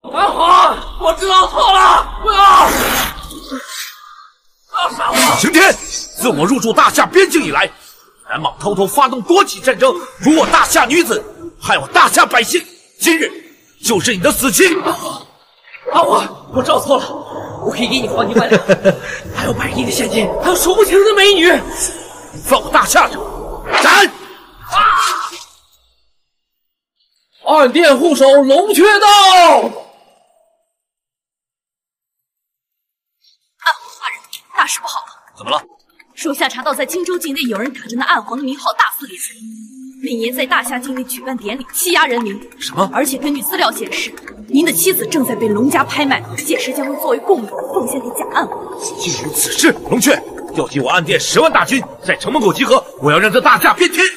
安华，我知道错了，不要杀我！ 刑天，自我入驻大夏边境以来，南莽偷偷发动多起战争，辱我大夏女子，害我大夏百姓。今日就是你的死期！ 安华，我知道错了，我可以给你好几万两，还有100亿的现金，还有数不清的美女。 放我大夏者，斩！ 暗殿护守龙阙道。 暗皇大人，大事不好了！ 怎么了？ 属下查到，在荆州境内有人打着那暗皇的名号大肆敛财，每年在大夏境内举办典礼，欺压人民。 什么？ 而且根据资料显示，您的妻子正在被龙家拍卖，届时将会作为贡品奉献给假暗皇。 竟有此事！龙阙，调集我暗殿10万大军，在城门口集合，我要让这大夏变天！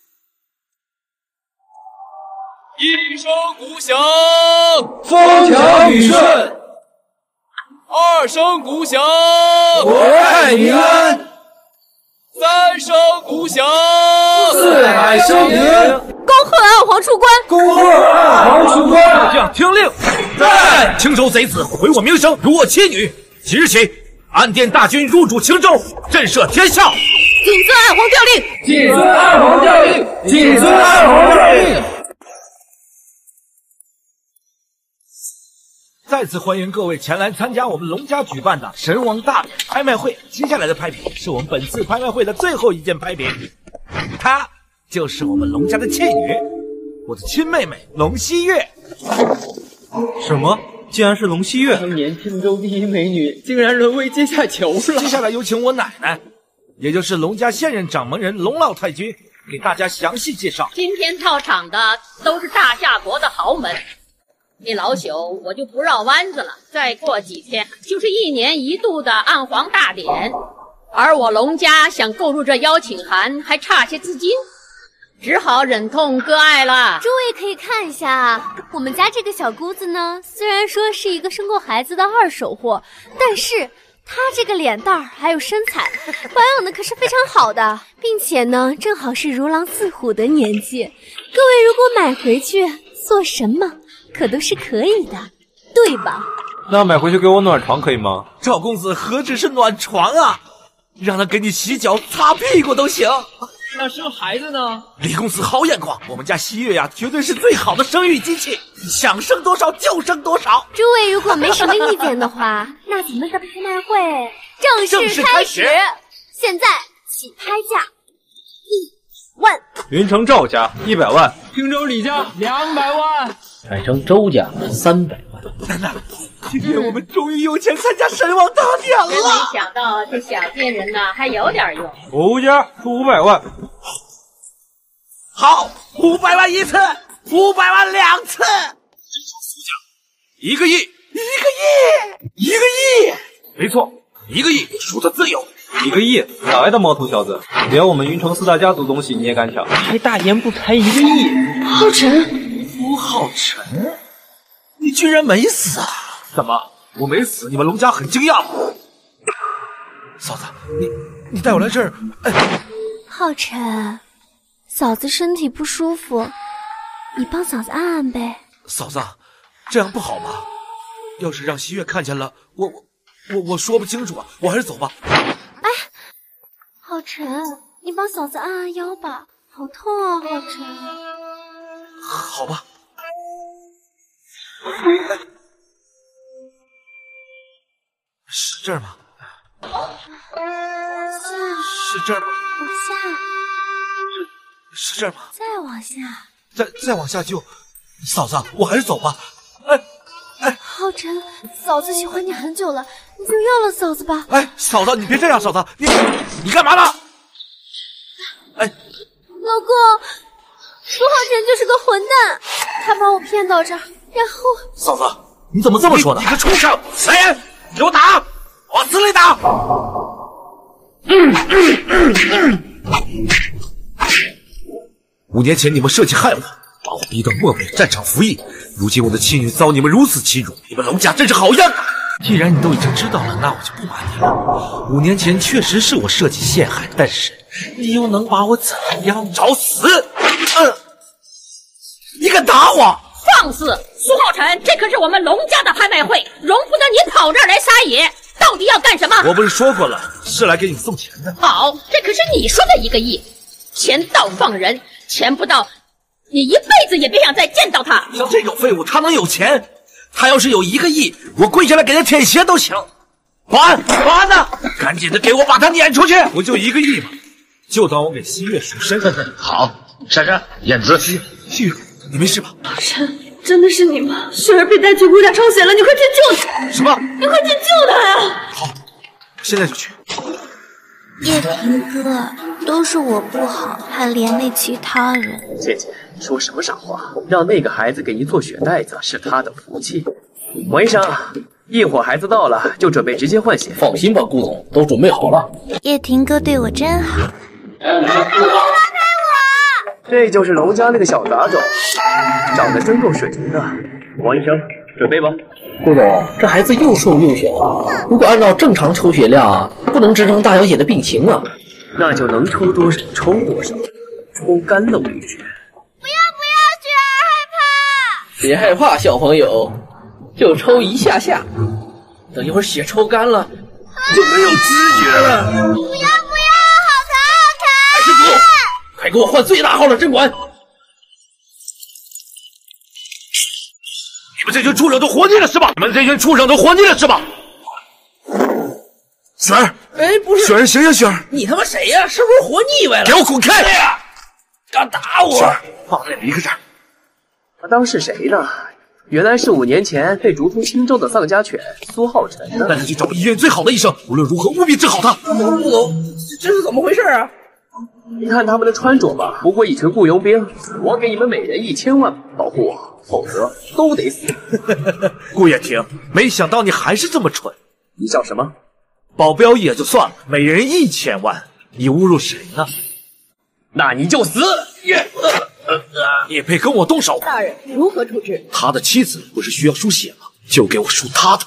一声鼓响， 风调雨顺 ；2声鼓响， 国泰民安 ；3声鼓响， 四海升平。 恭贺暗皇出关！ 恭贺暗皇出关！ 大将听令，在青州贼子毁我名声，辱我妻女。即日起，暗殿大军入主青州，震慑天下。 谨遵暗皇调令！ 谨遵暗皇调令！谨遵暗皇调令！ 再次欢迎各位前来参加我们龙家举办的神王大典拍卖会。接下来的拍品是我们本次拍卖会的最后一件拍品，她就是我们龙家的妾女，我的亲妹妹龙希月。 什么？竟然是龙希月！ 当年青州第一美女，竟然沦为阶下囚了。 接下来有请我奶奶，也就是龙家现任掌门人龙老太君，给大家详细介绍。 今天到场的都是大夏国的豪门。你老朽我就不绕弯子了，再过几天就是1年1度的暗皇大典，而我龙家想购入这邀请函还差些资金，只好忍痛割爱了。 诸位可以看一下，我们家这个小姑子呢，虽然说是一个生过孩子的二手货，但是她这个脸蛋儿还有身材，保养的可是非常好的，并且呢，正好是如狼似虎的年纪。各位如果买回去做什么？可都是可以的，对吧？ 那买回去给我暖床可以吗？ 赵公子何止是暖床啊，让他给你洗脚擦屁股都行。 那生孩子呢？ 李公子好眼光，我们家希月呀，绝对是最好的生育机器，想生多少就生多少。 诸位如果没什么意见的话，那咱们的拍卖会正式开始。现在起拍价1万。 云城赵家100万， 青州李家200万， 产生周家300万。 奶奶，今天我们终于有钱参加神王大典了。 真没想到这小贱人呢还有点用。 吴家出500万。 好，500万1次，500万2次。苏家1个亿，1个亿，没错，1个亿，数字自由。 1个亿，哪来的毛头小子？连我们云城4大家族东西你也敢抢？ 开大言不才1个亿。 浩辰， 吴浩辰，你居然没死啊？怎么，我没死，你们龙家很惊讶吗？嫂子，你带我来这儿， 浩辰，嫂子身体不舒服，你帮嫂子按按呗。 嫂子，这样不好吧？要是让希月看见了，我说不清楚啊，我还是走吧。 哎，浩辰，你帮嫂子按按腰吧，好痛啊，浩辰。 好吧。是这儿吗？是这儿吗？ 往下。 是这儿吗？ 再往下。 再往下就，嫂子，我还是走吧。 浩辰，嫂子喜欢你很久了，你就要了嫂子吧。 哎，嫂子，你别这样，嫂子，你干嘛呢？哎， 老公，苏浩辰就是个混蛋，他把我骗到这儿，然后…… 嫂子，你怎么这么说呢？你个畜生！来人，给我打，往死里打！5年前你们设计害我，把我逼到漠北战场服役，如今我的妻女遭你们如此欺辱，你们龙家真是好样的！既然你都已经知道了，那我就不瞒你了。5年前确实是我设计陷害，但是你又能把我怎样？找死！你敢打我？ 放肆！ 苏浩辰，这可是我们龙家的拍卖会，容不得你跑这儿来撒野。到底要干什么？ 我不是说过了，是来给你送钱的。 好，这可是你说的1个亿，钱到放人，钱不到，你一辈子也别想再见到他。 像这种废物，他能有钱？他要是有1个亿，我跪下来给他舔鞋都行。保安呢？赶紧的给我把他撵出去！我就1个亿嘛，就当我给新月赎身。 好，珊珊、燕子， 新月，你没事吧？ 神，真的是你吗？雪儿被带去国家抽血了，你快去救她！ 什么？ 你快去救她呀！ 好，现在就去。 叶平哥，都是我不好，还连累其他人。 姐姐说什么傻话？让那个孩子给您做血袋子是他的福气。王医生，一会儿孩子到了就准备直接换血。 放心吧，顾总，都准备好了。 叶婷哥对我真好。 这就是龙家那个小杂种，长得真够水灵的。王医生，准备吧。 顾总，这孩子又瘦又小，如果按照正常抽血量，不能支撑大小姐的病情啊。 那就能抽多少抽多少，抽干了为止。 不要，雪儿害怕。 别害怕，小朋友，就抽一下下，等一会儿血抽干了，就没有知觉了。 不要，好疼！ 白师傅，快给我换最大号的针管！ 你们这群畜生都活腻了是吧？雪儿， 哎，不是， 雪儿，醒醒，雪儿！ 你他妈谁呀？是不是活腻歪了？ 给我滚开！ 敢打我！ 雪儿，放开离开这儿！ 他当是谁呢？原来是5年前被逐出青州的丧家犬苏浩辰呢。 带他去找医院最好的医生，无论如何务必治好他。 顾总，这是怎么回事啊？ 你看他们的穿着吧，不过一群雇佣兵。我给你们每人1000万保护我，否则都得死。 顾叶婷，没想到你还是这么蠢。 你叫什么？ 保镖也就算了，每人1000万，你侮辱谁呢？ 那你就死！ 也别跟我动手！ 大人如何处置？ 他的妻子不是需要输血吗？就给我输他的。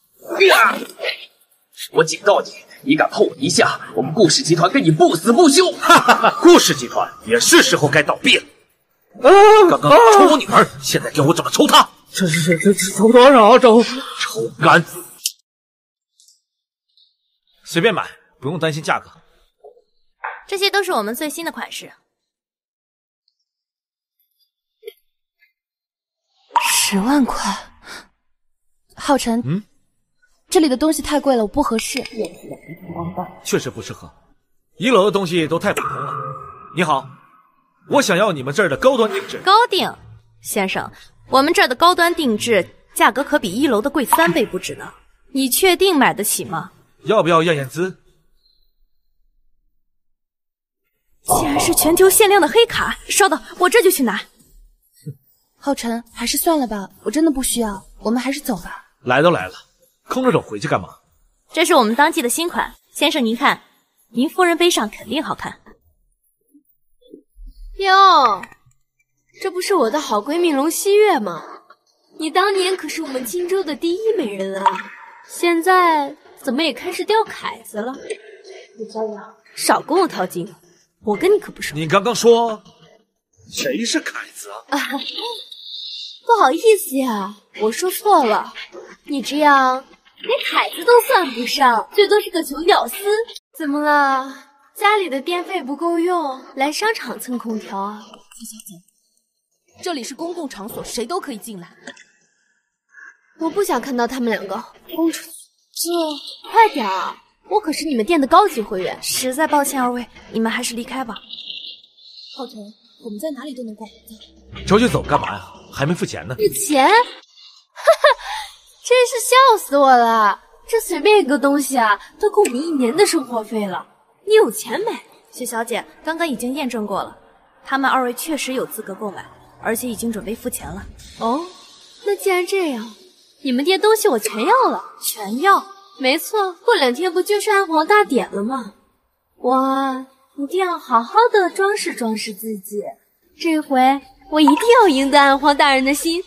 我警告你，你敢碰我一下，我们顾氏集团跟你不死不休！ 顾氏集团也是时候该倒闭了。刚刚抽我女儿，现在给我怎么抽她？ 这抽多少？抽干！随便买，不用担心价格。 这些都是我们最新的款式。 10万块，浩辰，这里的东西太贵了，我不合适。 确实不适合，1楼的东西都太普通了。你好，我想要你们这儿的高端定制。 高定，先生，我们这儿的高端定制价格可比1楼的贵3倍不止呢。你确定买得起吗？ 要不要验验资？ 竟然是全球限量的黑卡！稍等，我这就去拿。 浩辰，还是算了吧，我真的不需要，我们还是走吧。 来都来了，空着手回去干嘛？ 这是我们当季的新款，先生您看，您夫人背上肯定好看。 哟，这不是我的好闺蜜龙希月吗？你当年可是我们荆州的第1美人啊，现在怎么也开始掉凯子了？ 你这样少跟我套近，我跟你可不熟。 你刚刚说谁是凯子啊？ 不好意思呀，我说错了。你这样连凯子都算不上，最多是个穷屌丝。怎么了？家里的电费不够用，来商场蹭空调啊？ 徐小姐，这里是公共场所，谁都可以进来。 我不想看到他们2个轰出去。快点啊！我可是你们店的高级会员。 实在抱歉，2位，你们还是离开吧。 浩辰，我们在哪里都能逛。 着急走干嘛呀？还没付钱呢。 这钱，哈哈，真是笑死我了！这随便一个东西啊，都够我们1年的生活费了。你有钱没？ 薛小姐，刚刚已经验证过了，他们2位确实有资格购买，而且已经准备付钱了。 哦，那既然这样，你们店东西我全要了。 全要？ 没错，过2天不就是暗黄大典了吗？我一定要好好的装饰装饰自己，这回我一定要赢得暗黄大人的心。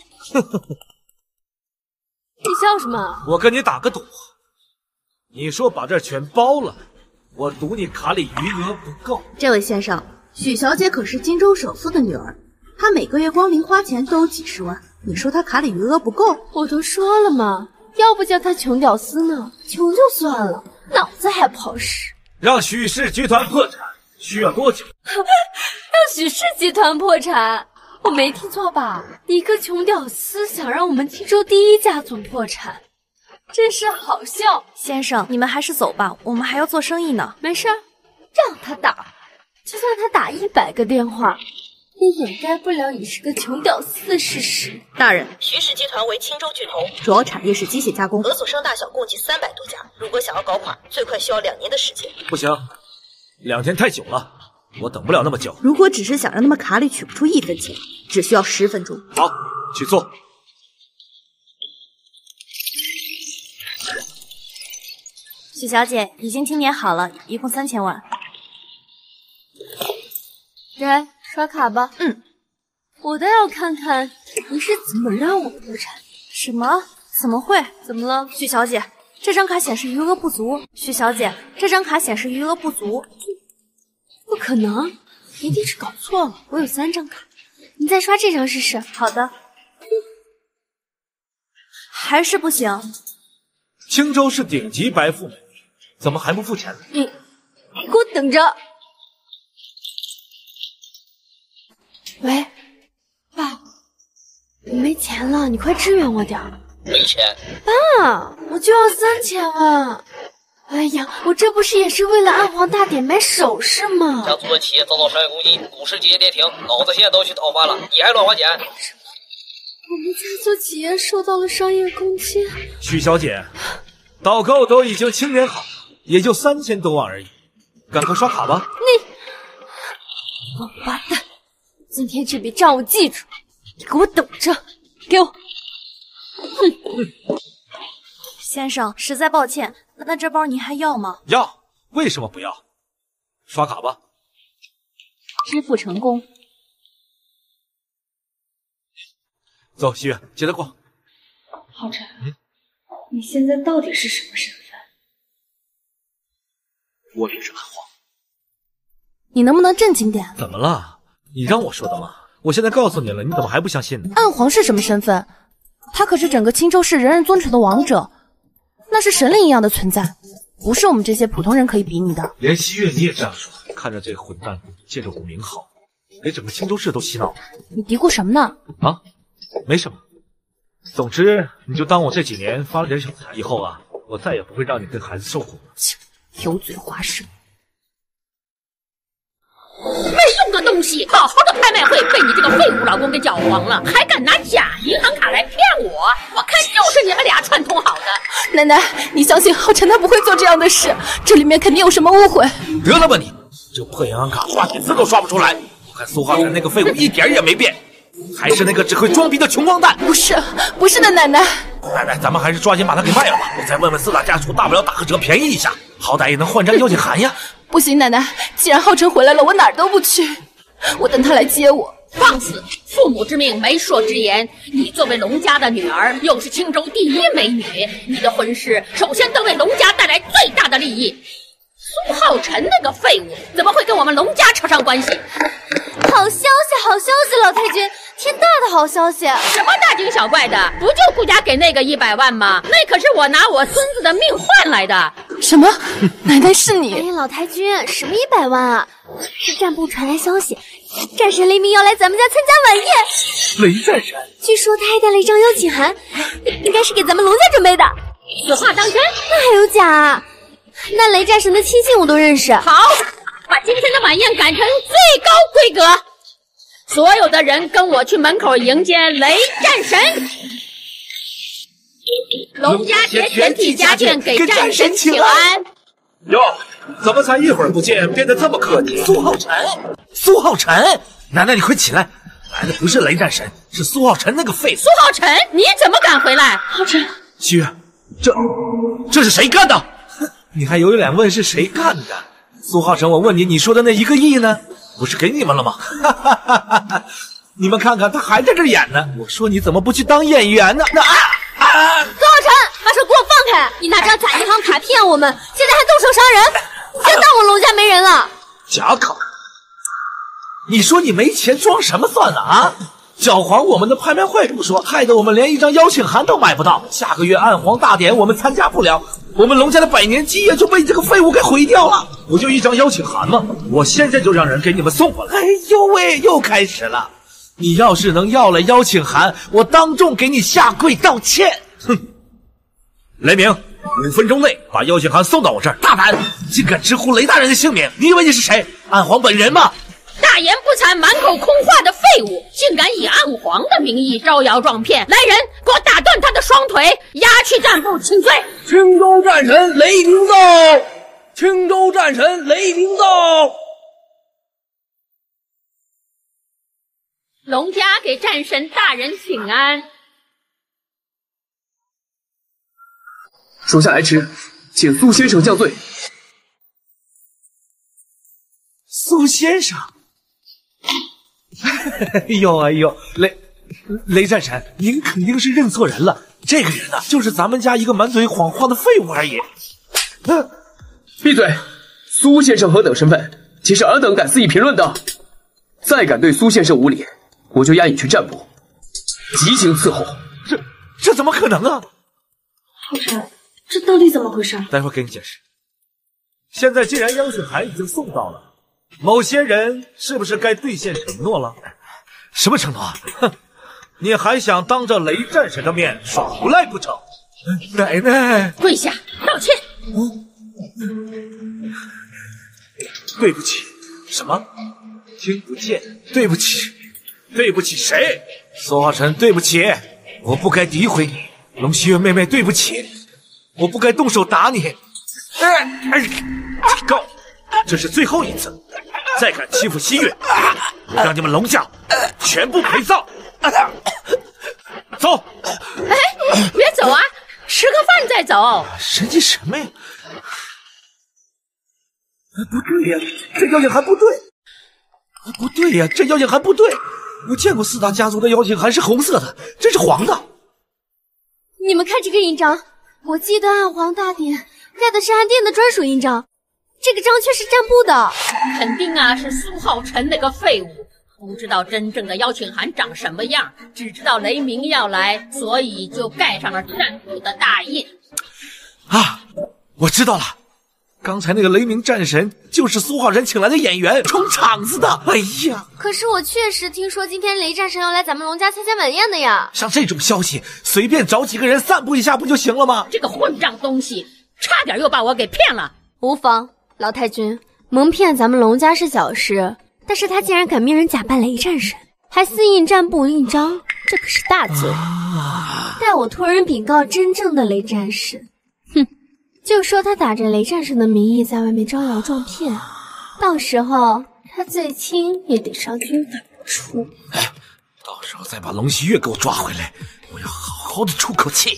你笑什么？ 我跟你打个赌，你说把这全包了，我赌你卡里余额不够。 这位先生，许小姐可是荆州首富的女儿，她每个月光零花钱都有几10万， 你说他卡里余额不够？ 我都说了嘛，要不叫他穷屌丝呢，穷就算了，脑子还跑屎。 让许氏集团破产需要多久？ 让许氏集团破产？我没听错吧？一个穷屌丝想让我们青州第一家族破产，真是好笑。 先生，你们还是走吧，我们还要做生意呢。 没事，让他打，就算他打100个电话，也掩盖不了你是个穷屌丝的事实。 大人，徐氏集团为青州巨头， 主要产业是机械加工， 合所商大小共计300多家。如果想要搞垮，最快需要2年的时间。 不行，2天太久了，我等不了那么久。 如果只是想让他们卡里取不出1分钱，只需要10分钟。 好，去做。 许小姐，已经听点好了，一共3000万。 来，刷卡吧。我倒要看看你是怎么让我破产。 什么？怎么会？ 怎么了？ 许小姐，这张卡显示余额不足。许小姐，这张卡显示余额不足。 不可能，一定是搞错了。我有3张卡，你再刷这张试试。 好的。还是不行。 青州是顶级白富美，怎么还不付钱呢？ 你给我等着。喂，爸，我没钱了，你快支援我点儿。 没钱？ 爸，我就要3000万。哎呀，我这不是也是为了暗皇大典买首饰吗？ 家族的企业遭到商业攻击，股市节节跌停，老子现在都去讨伐了，你还乱花钱？ 我们家族企业受到了商业攻击。 许小姐，导购都已经清点好了，也就3000多万而已，赶快刷卡吧。 你王八蛋！今天这笔账我记住，你给我等着，给我！ 先生，实在抱歉，那这包您还要吗？ 要，为什么不要？刷卡吧。 支付成功。 走，西月，接着逛。 浩辰，你现在到底是什么身份？ 我也是暗皇。 你能不能正经点？ 怎么了？你让我说的吗？我现在告诉你了，你怎么还不相信呢？ 暗皇是什么身份？他可是整个青州市人人尊崇的王者，那是神灵一样的存在，不是我们这些普通人可以比拟的。 连西月你也这样说？看着这个混蛋借着我名号，给整个青州市都洗脑了。 你嘀咕什么呢？ 啊，没什么。总之，你就当我这几年发了点小财，以后啊，我再也不会让你跟孩子受苦了。 油嘴滑舌。 没用的东西，好好的拍卖会被你这个废物老公给搅黄了，还敢拿假银行卡来骗我！我看就是你们俩串通好的。 奶奶，你相信浩辰他不会做这样的事，这里面肯定有什么误会。 得了吧你，这破银行卡刷几次都刷不出来。我看苏浩辰那个废物一点也没变，还是那个只会装逼的穷光蛋。 不是的，奶奶。 奶奶，咱们还是抓紧把它给卖了吧。我再问问四大家族，大不了打个折便宜一下，好歹也能换张邀请函呀。 不行，奶奶，既然浩辰回来了，我哪儿都不去，我等他来接我。 放肆！父母之命，媒妁之言。你作为龙家的女儿，又是青州第一美女，你的婚事首先得为龙家带来最大的利益。苏浩辰那个废物，怎么会跟我们龙家扯上关系？ 好消息，好消息，老太君，天大的好消息！ 什么大惊小怪的？不就顾家给那个100万吗？那可是我拿我孙子的命换来的。 什么？奶奶是你？ 哎呀，老太君，什么100万啊？是战部传来消息，战神雷鸣要来咱们家参加晚宴。 雷战神？ 据说他还带了一张邀请函，应该是给咱们龙家准备的。 此话当真？ 那还有假啊？那雷战神的亲信我都认识。 好，把今天的晚宴改成最高规格，所有的人跟我去门口迎接雷战神。龙家携全体家眷给战神请安。 哟，怎么才一会儿不见，变得这么客气？苏浩辰，苏浩辰，奶奶你快起来，来的不是雷战神，是苏浩辰那个废物。 苏浩辰，你怎么敢回来？ 浩辰， 西月，这是谁干的？你还有脸问是谁干的？苏浩辰，我问你，你说的那1个亿呢？不是给你们了吗？你们看看，他还在这演呢。我说你怎么不去当演员呢？ 苏浩辰，把手给我放开！你拿张假银行卡骗我们，现在还动手伤人，真当我龙家没人了？ 假卡？你说你没钱装什么算了啊？ 搅黄我们的拍卖会不说，害得我们连一张邀请函都买不到。下个月暗皇大典我们参加不了，我们龙家的100年基业就被这个废物给毁掉了。不就一张邀请函吗？我现在就让人给你们送过来。哎呦喂，又开始了！你要是能要了邀请函，我当众给你下跪道歉。哼！雷鸣，5分钟内把邀请函送到我这儿。大胆，竟敢直呼雷大人的姓名！你以为你是谁？暗皇本人吗？ 大言不惭、满口空话的废物，竟敢以暗皇的名义招摇撞骗！来人，给我打断他的双腿，押去战部请罪。 青州战神雷鸣到！青州战神雷鸣到！ 龙家给战神大人请安。 属下来迟，请苏先生降罪。 苏先生。哎呦，雷战神，您肯定是认错人了。这个人呢，就是咱们家一个满嘴谎话的废物而已。 闭嘴！苏先生何等身份，岂是尔等敢肆意评论的？再敢对苏先生无礼，我就押你去战部，极刑伺候。 这怎么可能啊？ 浩辰，这到底怎么回事？ 待会儿给你解释。现在既然邀请函已经送到了，某些人是不是该兑现承诺了？什么承诺啊？哼！你还想当着雷战神的面耍无赖不成？奶奶， 跪下道歉。 对不起。什么？听不见？对不起。对不起谁？苏浩辰，对不起，我不该诋毁你。龙希月妹妹，对不起，我不该动手打你。警告，这是最后一次，再敢欺负希月，我让你们龙家全部陪葬。走！ 哎，别走啊，吃个饭再走。 神气什么呀？不对呀，这邀请函不对。不对呀，这邀请函不对。我见过4大家族的邀请函是红色的，这是黄的。 你们看这个印章，我记得暗皇大典盖的是暗殿的专属印章，这个章却是战部的。 肯定啊，是苏浩辰那个废物，不知道真正的邀请函长什么样，只知道雷鸣要来，所以就盖上了战部的大印。 啊，我知道了。刚才那个雷鸣战神就是苏浩辰请来的演员，充场子的。哎呀， 可是我确实听说今天雷战神要来咱们龙家参加晚宴的呀。 像这种消息，随便找几个人散布一下不就行了吗？ 这个混账东西，差点又把我给骗了。 无妨，老太君，蒙骗咱们龙家是小事，但是他竟然敢命人假扮雷战神，还私印战部印章，这可是大罪。待我托人禀告真正的雷战神。哼。就说他打着雷战神的名义在外面招摇撞骗，到时候他最轻也得上军法不出。 哎，到时候再把龙希月给我抓回来，我要好好的出口气。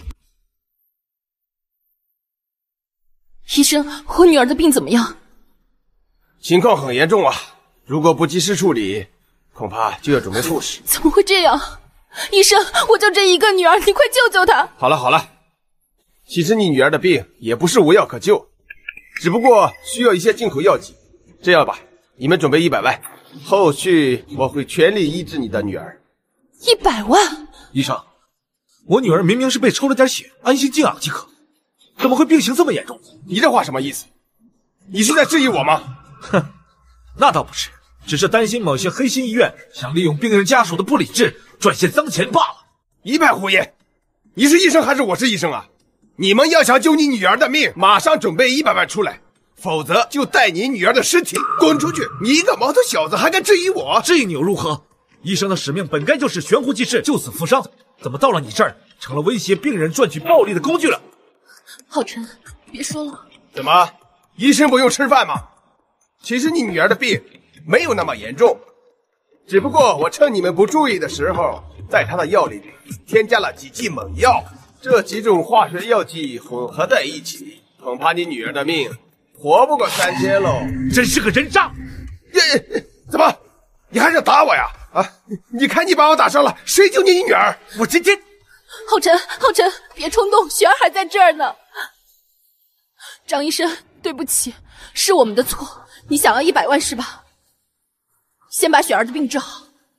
医生，我女儿的病怎么样？ 情况很严重啊，如果不及时处理，恐怕就要准备复试。 怎么会这样？医生，我就这一个女儿，你快救救她！ 好了。其实你女儿的病也不是无药可救，只不过需要一些进口药剂。这样吧，你们准备100万，后续我会全力医治你的女儿。 100万？ 医生，我女儿明明是被抽了点血，安心静养即可，怎么会病情这么严重？ 你这话什么意思？你是在质疑我吗？ 哼，那倒不是，只是担心某些黑心医院想利用病人家属的不理智赚些脏钱罢了。 一派胡言！你是医生还是我是医生啊？你们要想救你女儿的命，马上准备100万出来，否则就带你女儿的尸体滚出去！你一个毛头小子还敢质疑我？ 质疑你又如何？医生的使命本该就是悬壶济世，救死扶伤，怎么到了你这儿成了威胁病人赚取暴利的工具了？ 浩辰，别说了。 怎么，医生不用吃饭吗？其实你女儿的病没有那么严重，只不过我趁你们不注意的时候，在她的药里添加了几剂猛药。这几种化学药剂混合在一起，恐怕你女儿的命活不过3天喽！ 真是个人渣！ 怎么，你还想打我呀？啊！你看你把我打伤了，谁救你女儿？ 我今天…… 浩辰，别冲动，雪儿还在这儿呢。张医生，对不起，是我们的错。你想要100万是吧？先把雪儿的病治好，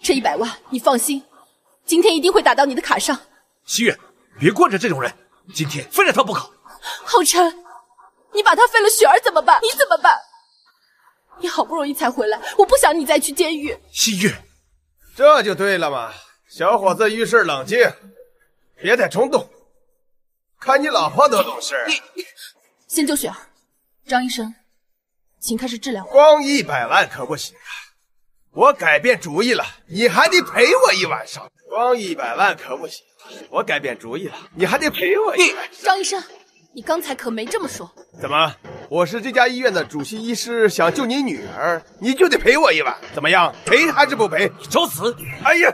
这100万你放心，今天一定会打到你的卡上。 西月，别惯着这种人，今天非让他不可。 浩辰，你把他废了，雪儿怎么办？你怎么办？你好不容易才回来，我不想你再去监狱。 西月， 这就对了嘛，小伙子遇事冷静，别太冲动。看你老婆都懂事。 先救雪儿，张医生，请开始治疗。 光100万可不行啊！我改变主意了，你还得陪我一晚上。光100万可不行，我改变主意了，你还得陪我一晚上。 张医生，你刚才可没这么说。 怎么？我是这家医院的主席医师，想救你女儿，你就得陪我一晚，怎么样？陪还是不陪？ 你找死！ 哎呀，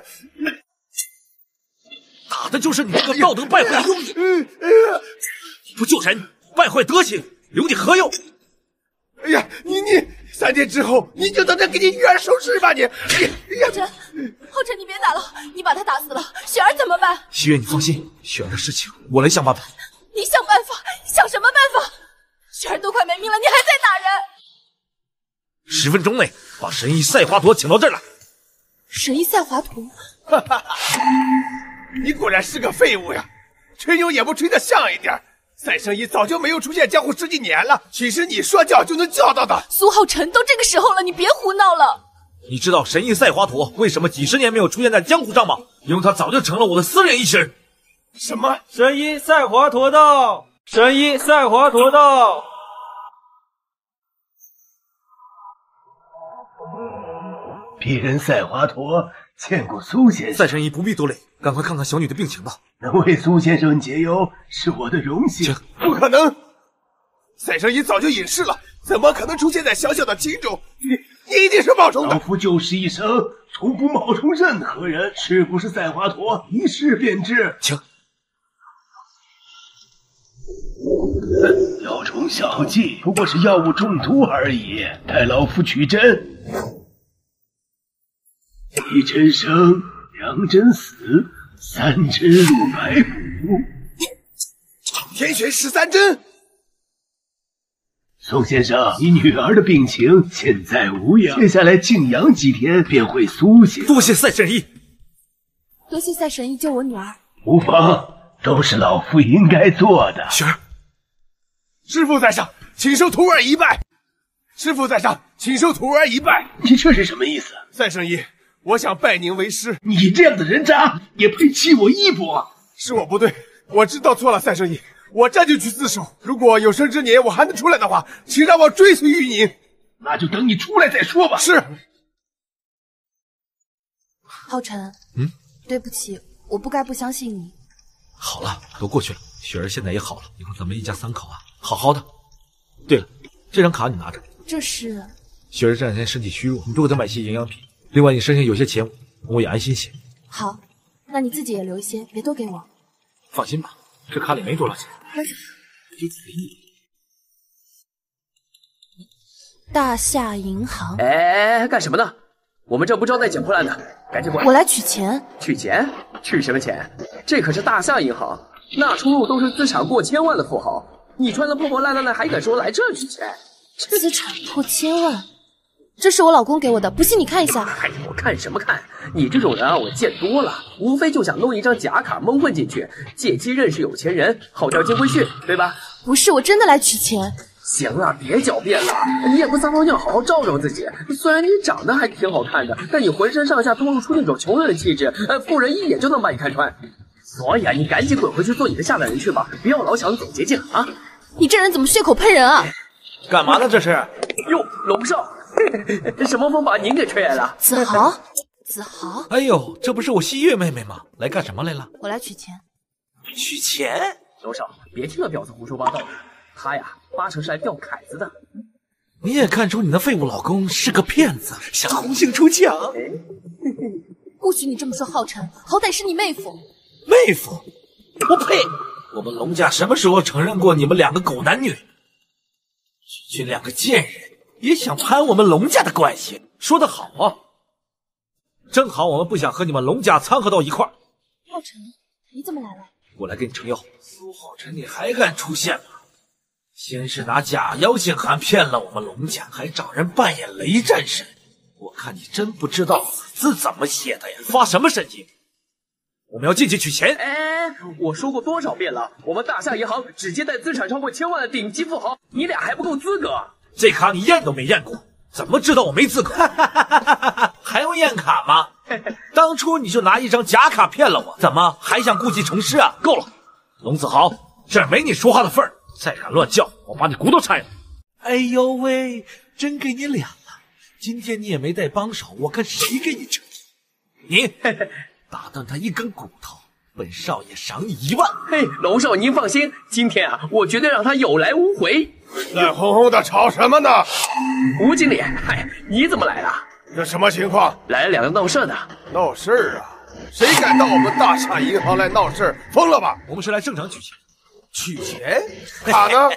打的就是你这个道德败坏的庸人！你不救人，败坏德行，留你何用？ 哎呀，你3天之后你就等着给你女儿收尸吧你！ 浩辰，你别打了，你把他打死了，雪儿怎么办？ 西月，你放心，雪儿的事情我来想办法。 你想办法？想什么办法？雪儿都快没命了，你还在打人 ！10分钟内把神医赛华佗请到这儿来。 神医赛华佗？ 你果然是个废物呀！吹牛也不吹得像一点。赛圣医早就没有出现江湖10几年了，岂是你说叫就能叫到的？ 苏浩辰，都这个时候了，你别胡闹了。 你知道神医赛华佗为什么几10年没有出现在江湖上吗？因为他早就成了我的私人医师。 什么？ 神医赛华佗到！神医赛华佗到！ 鄙人赛华佗见过苏先生。 赛神医不必多累，赶快看看小女的病情吧。 能为苏先生解忧是我的荣幸。 不可能！赛圣医早就隐世了，怎么可能出现在小小的青州？你一定是冒充的。 老夫救世一生，从不冒充任何人，是不是赛华佗，一试便知。 请。 药中小计，不过是药物中毒而已，待老夫取针。1针生，2针死，3针入白骨。 天选13针。 宋先生，你女儿的病情现在无恙，接下来静养几天便会苏醒。 多谢赛神医。 多谢赛神医救我女儿。 无妨，都是老夫应该做的。 雪儿， 师父在上，请受徒儿一拜。师父在上，请受徒儿一拜。 你这是什么意思？ 赛圣医，我想拜您为师。 你这样的人渣也配欺我衣钵？ 是我不对，我知道错了，赛圣医，我这就去自首。如果有生之年我还能出来的话，请让我追随于您。 那就等你出来再说吧。 是。 浩辰，对不起，我不该不相信你。 好了，都过去了，雪儿现在也好了，以后咱们一家3口啊，好好的。对了，这张卡你拿着。 这是。 雪儿这2天身体虚弱，你多给她买些营养品。另外，你身上有些钱，我也安心些。 好，那你自己也留一些，别都给我。 放心吧，这卡里没多少钱，就给你。 大夏银行。 哎，干什么呢？我们这不招待捡破烂的，赶紧滚！ 我来取钱。 取钱？取什么钱？这可是大夏银行，那出入都是资产过千万的富豪。你穿的破破烂烂的，还敢说来这取钱？ 资产破千万，这是我老公给我的，不信你看一下。 哎呀，我看什么看？你这种人啊，我见多了，无非就想弄一张假卡蒙混进去，借机认识有钱人，耗掉金龟婿，对吧？ 不是，我真的来取钱。 行了，别狡辩了，你也不撒泡尿好好照照自己。虽然你长得还挺好看的，但你浑身上下透露出那种穷人的气质，富人一眼就能把你看穿。所以啊，你赶紧滚回去做你的下等人去吧，不要老想走捷径啊！ 你这人怎么血口喷人啊？ 干嘛呢这是？ 哟，龙少，什么风把您给吹来了？ 子豪，子豪， 哎呦，这不是我西月妹妹吗？来干什么来了？ 我来取钱。 取钱？ 龙少，别听那婊子胡说八道，他呀，8成是来钓凯子的。 你也看出你那废物老公是个骗子，想红杏出墙。 不许你这么说浩辰，好歹是你妹夫。 妹夫？我呸！我们龙家什么时候承认过你们2个狗男女？区区2个贱人也想攀我们龙家的关系？说得好啊！正好我们不想和你们龙家掺和到一块儿。 浩辰，你怎么来了？ 我来给你撑腰。苏浩辰，你还敢出现吗？先是拿假妖精函骗了我们龙家，还找人扮演雷战神，我看你真不知道字怎么写的呀？发什么神经？我们要进去取钱。 哎，我说过多少遍了，我们大夏银行只接待资产超过1000万的顶级富豪，你俩还不够资格。 这卡你验都没验过，怎么知道我没资格？还用验卡吗？当初你就拿一张假卡骗了我，怎么还想故技重施啊？够了，龙子豪，这儿没你说话的份儿，再敢乱叫，我把你骨头拆了！哎呦喂，真给你脸了！今天你也没带帮手，我看谁给你整你打断他一根骨头，本少爷赏你1万。 嘿，龙少您放心，今天啊，我绝对让他有来无回。 乱哄哄的吵什么呢？ 吴经理，嗨，你怎么来了？ 这什么情况？ 来了2个闹事的。 闹事啊？谁敢到我们大夏银行来闹事？疯了吧？ 我们是来正常取钱。 取钱？卡呢？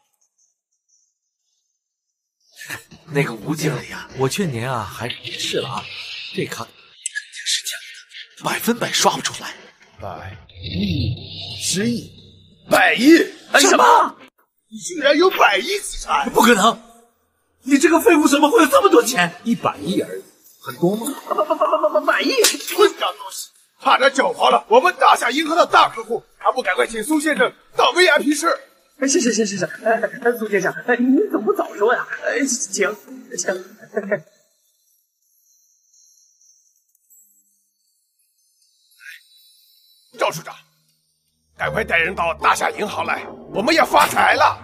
那个吴经理啊，我劝您啊，还是别试了啊，这卡肯定是假的，100%刷不出来。 100亿、10亿、100亿？ 什么？ 你居然有100亿资产？ 不可能！你这个废物怎么会有这么多钱？100亿而已，很多吗 ？100亿？混账东西！差点搅黄了我们大夏银行的大客户，还不赶快请苏先生到 VIP 室？ 是，苏先生，你怎么不早说呀？请。 赵处长，赶快带人到大夏银行来，我们要发财了。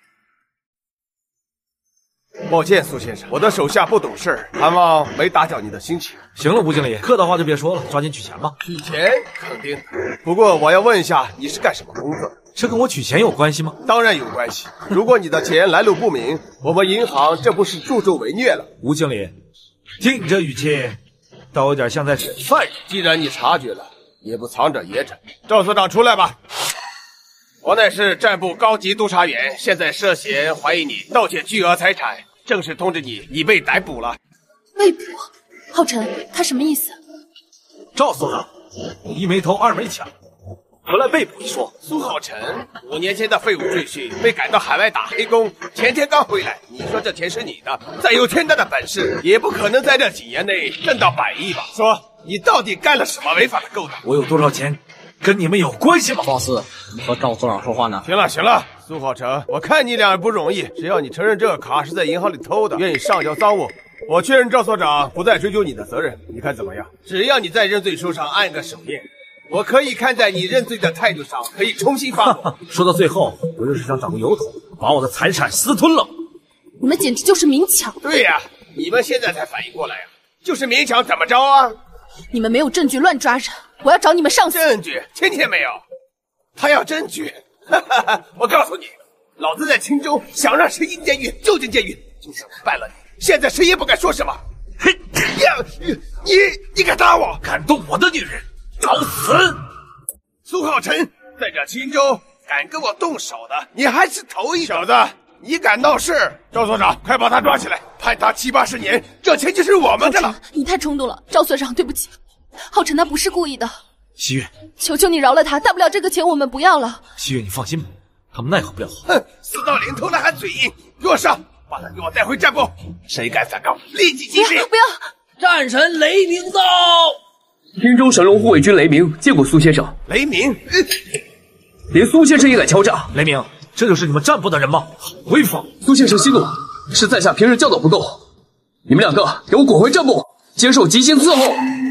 抱歉，苏先生，我的手下不懂事，盼望没打搅你的心情。 行了，吴经理，客套话就别说了，抓紧取钱吧。 取钱肯定的，不过我要问一下，你是干什么工作？ 这跟我取钱有关系吗？ 当然有关系。如果你的钱来路不明，我们银行这不是助纣为虐了？ 吴经理，听你这语气，倒有点像在审犯人。 既然你察觉了，也不藏着掖着。赵所长，出来吧。我乃是战部高级督察员，现在涉嫌怀疑你盗窃巨额财产，正式通知你，你被逮捕了。 被捕？浩辰，他什么意思？ 赵所长，你一没偷，二没抢，何来被捕一说？ 苏浩辰5年前的废物赘婿，被赶到海外打黑工，前天刚回来。你说这钱是你的，再有天大的本事，也不可能在这几年内挣到100亿吧？说你到底干了什么违法的勾当？ 我有多少钱，跟你们有关系吗？ 放肆！你和赵所长说话呢？ 行了，苏浩辰，我看你俩也不容易，只要你承认这个卡是在银行里偷的，愿意上交赃物，我确认赵所长不再追究你的责任，你看怎么样？只要你在认罪书上按个手印，我可以看在你认罪的态度上，可以重新发落。 说到最后，不就是想找个由头，把我的财产私吞了？ 你们简直就是明抢！ 对呀，你们现在才反应过来呀，就是明抢，怎么着啊？ 你们没有证据乱抓人，我要找你们上司。 证据？天天没有，他要证据。我告诉你，老子在青州想让谁进监狱就进监狱，就算我办了你，现在谁也不敢说什么。嘿呀，你敢打我？ 敢动我的女人，找死！ 苏浩辰，在这青州敢跟我动手的，你还是头一小子。你敢闹事，赵所长，快把他抓起来，判他70、80年，这钱就是我们的了。 你太冲动了，赵所长，对不起，浩辰他不是故意的。 西月， 求求你饶了他，大不了这个钱我们不要了。 西月，你放心吧，他们奈何不了我。 哼，死到临头了还嘴硬，给我上，把他给我带回战部。谁敢反抗，立即击毙！ 不要！ 战神雷鸣到！ 青州神龙护卫军雷鸣见过苏先生。 雷鸣， 连苏先生也敢敲诈？ 雷鸣，这就是你们战部的人吗？好威风！ 苏先生息怒，是在下平日教导不够。你们2个给我滚回战部，接受极刑伺候。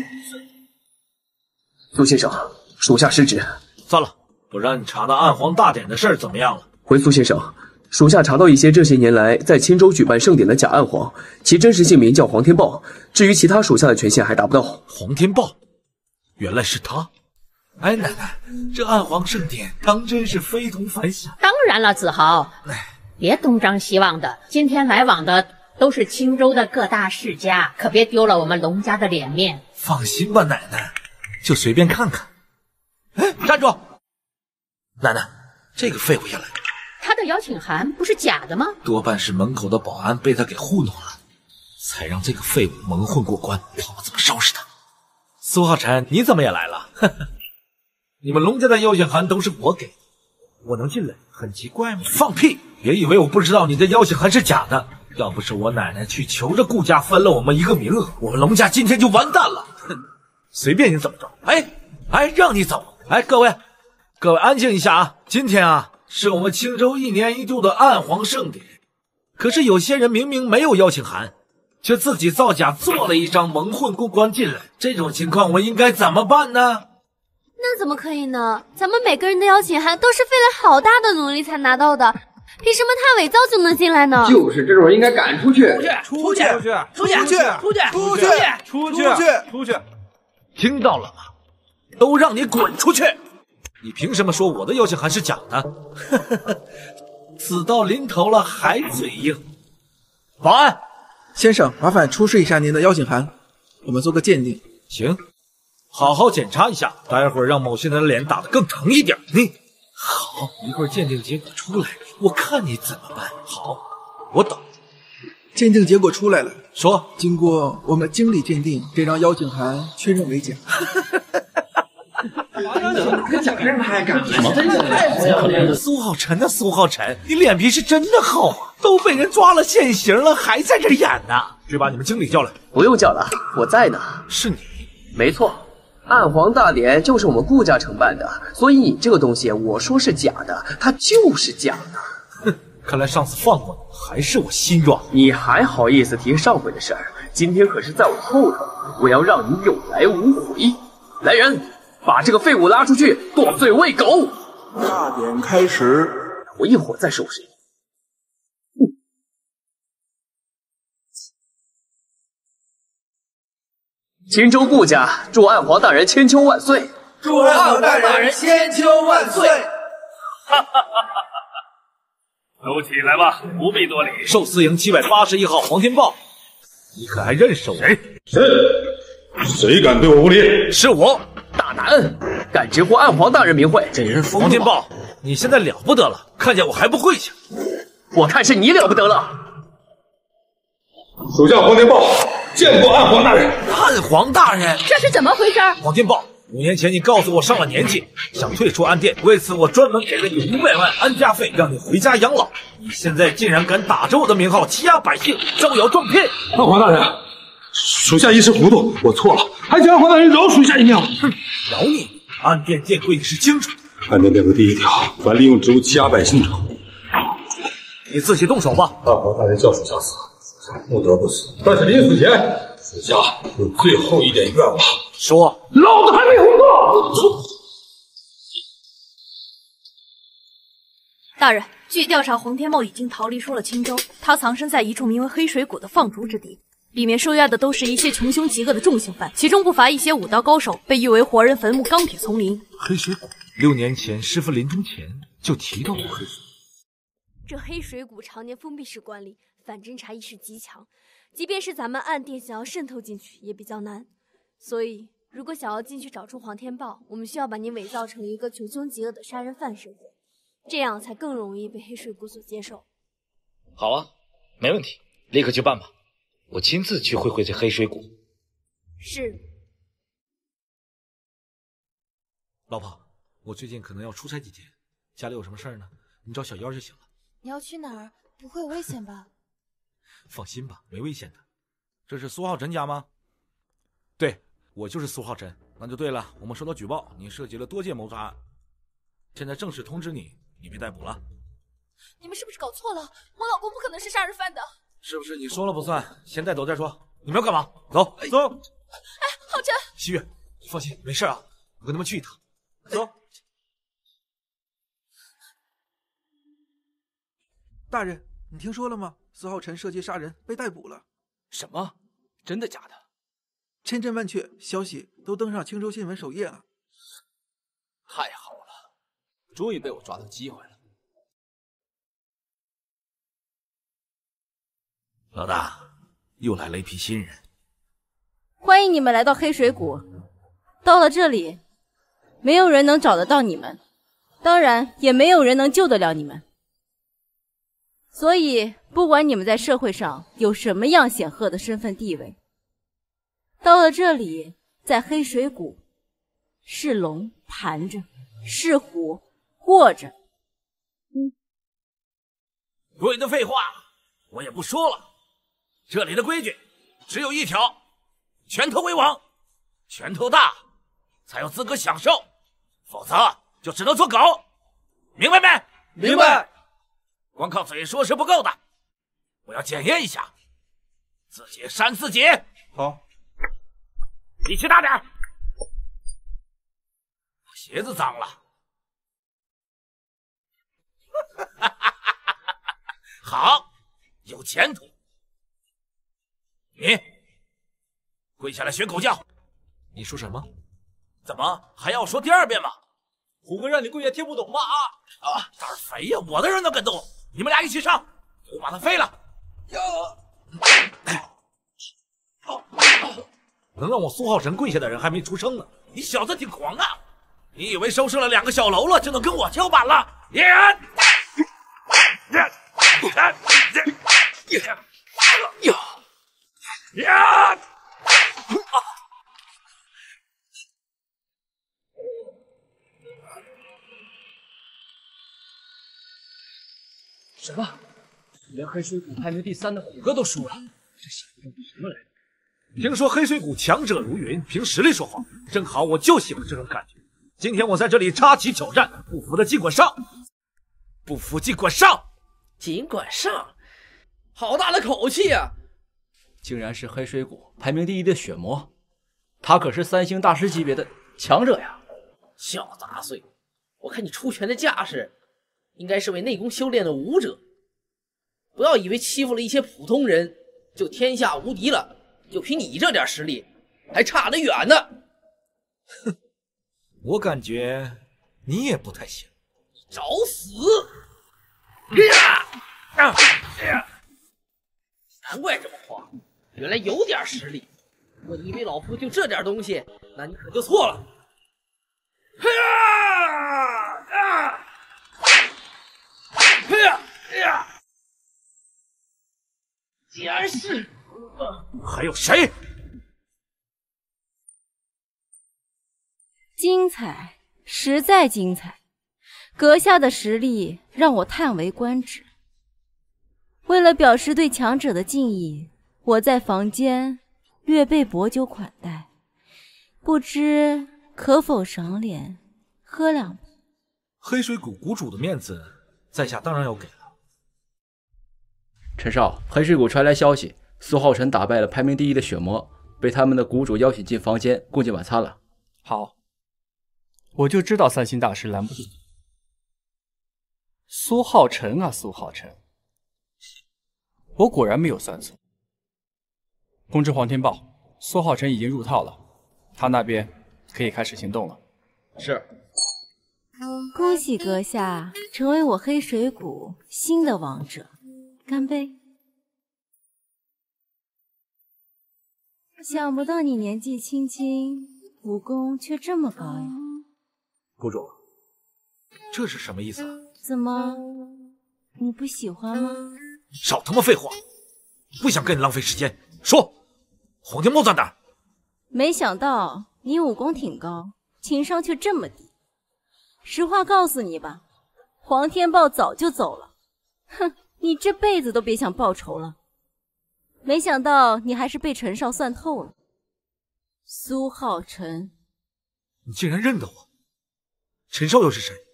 苏先生，属下失职。 算了，不然你查的暗皇大典的事儿怎么样了？ 回苏先生，属下查到一些这些年来在青州举办盛典的假暗皇，其真实姓名叫黄天豹。至于其他属下的权限还达不到。 黄天豹，原来是他。哎，奶奶，这暗皇盛典当真是非同凡响。 当然了，子豪，别东张西望的。今天来往的都是青州的各大世家，可别丢了我们龙家的脸面。 放心吧，奶奶，就随便看看。哎，站住！奶奶，这个废物也来了。 他的邀请函不是假的吗？ 多半是门口的保安被他给糊弄了，才让这个废物蒙混过关。看我怎么收拾他！苏浩辰，你怎么也来了？呵呵，你们龙家的邀请函都是我给的，我能进来很奇怪吗？放屁！别以为我不知道你的邀请函是假的， 要不是我奶奶去求着顾家分了我们一个名额，我们龙家今天就完蛋了。哼，随便你怎么着。哎，让你走。哎，各位安静一下啊！今天啊，是我们青州1年1度的暗黄盛典。可是有些人明明没有邀请函，却自己造假做了一张蒙混过关进来，这种情况我应该怎么办呢？ 那怎么可以呢？咱们每个人的邀请函都是费了好大的努力才拿到的，凭什么他伪造就能进来呢？ 就是这种人应该赶出去！ 出去！听到了吗？都让你滚出去！你凭什么说我的邀请函是假的？死到临头了还嘴硬。保安先生，麻烦出示一下您的邀请函，我们做个鉴定。 行，好好检查一下，待会儿让某些人的脸打得更疼一点。好，一会儿鉴定结果出来，我看你怎么办。好，我等。 鉴定结果出来了， 说经过我们经理鉴定，这张邀请函确认为假。 跟假人还敢什么？苏浩辰的苏浩辰，你脸皮是真的厚啊！都被人抓了现行了，还在这演呢。去把你们经理叫来。 不用叫了，我在呢。 是你？ 没错，暗黄大典就是我们顾家承办的，所以你这个东西我说是假的，它就是假的。 哼，看来上次放过你，还是我心软。 你还好意思提上回的事儿？今天可是在我后头，我要让你有来无回。来人！把这个废物拉出去，剁罪喂狗！ 大典开始， 我一会儿再收拾你。青州顾家祝暗黄大人千秋万岁！ 祝暗黄大人千秋万岁！ 哈哈哈哈哈！都起来吧，不必多礼。寿司营781号黄天豹，你可还认识我？ 谁敢对我无礼？ 是我。 大胆，敢直呼暗黄大人名讳！ 这人疯了！黄天豹，你现在了不得了，看见我还不跪下？ 我看是你了不得了。 属下黄天豹见过暗黄大人。 暗黄大人， 这是怎么回事？ 黄天豹，5年前你告诉我上了年纪，想退出暗殿，为此我专门给了你500万安家费，让你回家养老。你现在竟然敢打着我的名号欺压百姓，招摇撞骗！ 暗黄大人，属下一时糊涂，我错了，还请暗黄大人饶属下一命。 哼，饶你！暗殿殿规你是清楚。 暗殿殿规第1条，凡利用职务欺压百姓者， 你自己动手吧。 暗黄大人叫属下死，属下不得不死。但是临死前，属下有最后一点愿望。 说， 老子还没活够。 大人，据调查，黄天茂已经逃离出了青州，他藏身在一处名为黑水谷的放逐之地。里面收押的都是一些穷凶极恶的重刑犯，其中不乏一些武道高手，被誉为活人坟墓、钢铁丛林。 黑水谷，6年前师傅临终前就提到过黑水谷。 这黑水谷常年封闭式管理，反侦查意识极强，即便是咱们暗殿想要渗透进去也比较难。所以，如果想要进去找出黄天豹，我们需要把你伪造成一个穷凶极恶的杀人犯身份，这样才更容易被黑水谷所接受。 好啊，没问题，立刻去办吧。我亲自去会会这黑水谷。 是。 老婆，我最近可能要出差几天，家里有什么事儿呢？你找小妖就行了。 你要去哪儿？不会有危险吧？ 放心吧，没危险的。这是苏浩辰家吗？对，我就是苏浩辰。那就对了，我们收到举报，你涉及了多件谋杀案，现在正式通知你，你被逮捕了。 你们是不是搞错了？我老公不可能是杀人犯的。 是不是你说了不算？先带走再说。你们要干嘛？走走。 哎，浩辰， 西月，放心，没事啊。我跟他们去一趟。走。 大人，你听说了吗？苏浩辰涉劫杀人，被逮捕了。 什么？真的假的？ 千真万确，消息都登上青州新闻首页了。 太好了，终于被我抓到机会了。 老大，又来了一批新人。 欢迎你们来到黑水谷。到了这里，没有人能找得到你们，当然也没有人能救得了你们。所以，不管你们在社会上有什么样显赫的身份地位，到了这里，在黑水谷，是龙盘着，是虎卧着。 多余的废话， 我也不说了，这里的规矩只有一条：拳头为王，拳头大才有资格享受，否则就只能做狗，明白没？ 明白。 光靠嘴说是不够的，我要检验一下，自己扇自己。 好， 力气大点。鞋子脏了。好，有前途。你跪下来学狗叫。 你说什么？ 怎么还要说第二遍吗？ 虎哥让你跪也听不懂吗？ 胆儿肥呀！我的人都敢动，你们俩一起上，我把他飞了。 能让我苏浩辰跪下的人还没出生呢。 你小子挺狂啊！你以为收拾了2个小喽啰就能跟我叫板了？ 什么？连黑水谷排名第3的虎哥都输了，这小子比什么来？ 听说黑水谷强者如云，凭实力说话，正好我就喜欢这种感觉。今天我在这里插旗挑战，不服的尽管上，不服尽管上， 尽管上，好大的口气啊！竟然是黑水谷排名第1的血魔，他可是3星大师级别的强者呀！小杂碎，我看你出拳的架势，应该是为内功修炼的武者。不要以为欺负了一些普通人就天下无敌了，就凭你这点实力，还差得远呢！ 哼，我感觉你也不太行。 找死！难怪这么慌，原来有点实力。我以为老夫就这点东西，那你可就错了。竟然是…… 还有谁？ 精彩，实在精彩！阁下的实力让我叹为观止。为了表示对强者的敬意，我在房间略备薄酒款待，不知可否赏脸喝2杯？ 黑水谷谷主的面子，在下当然要给了。 陈少，黑水谷传来消息，苏浩辰打败了排名第1的血魔，被他们的谷主邀请进房间共进晚餐了。 好，我就知道3星大师拦不住你。苏浩辰啊，苏浩辰，我果然没有算错。通知黄天豹，苏浩辰已经入套了，他那边可以开始行动了。 是。 恭喜阁下成为我黑水谷新的王者，干杯！想不到你年纪轻轻，武功却这么高呀！ 谷主，这是什么意思啊？ 怎么，你不喜欢吗？ 少他妈废话，不想跟你浪费时间。说，黄天豹在哪儿？ 没想到你武功挺高，情商却这么低。实话告诉你吧，黄天豹早就走了。哼，你这辈子都别想报仇了。没想到你还是被陈少算透了。苏浩辰， 你竟然认得我？陈少又是谁？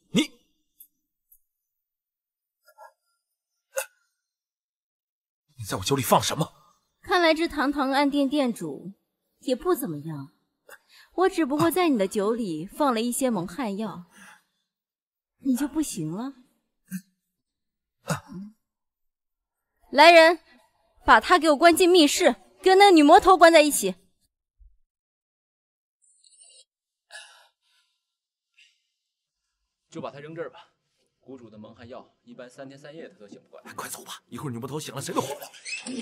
你在我酒里放什么？ 看来这堂堂暗店店主也不怎么样。我只不过在你的酒里放了一些蒙汗药，你就不行了？来人，把他给我关进密室，跟那个女魔头关在一起。 就把他扔这儿吧。谷主的蒙汗药一般3天3夜他都醒不过来。 快走吧，一会儿女魔头醒了，谁都活不了。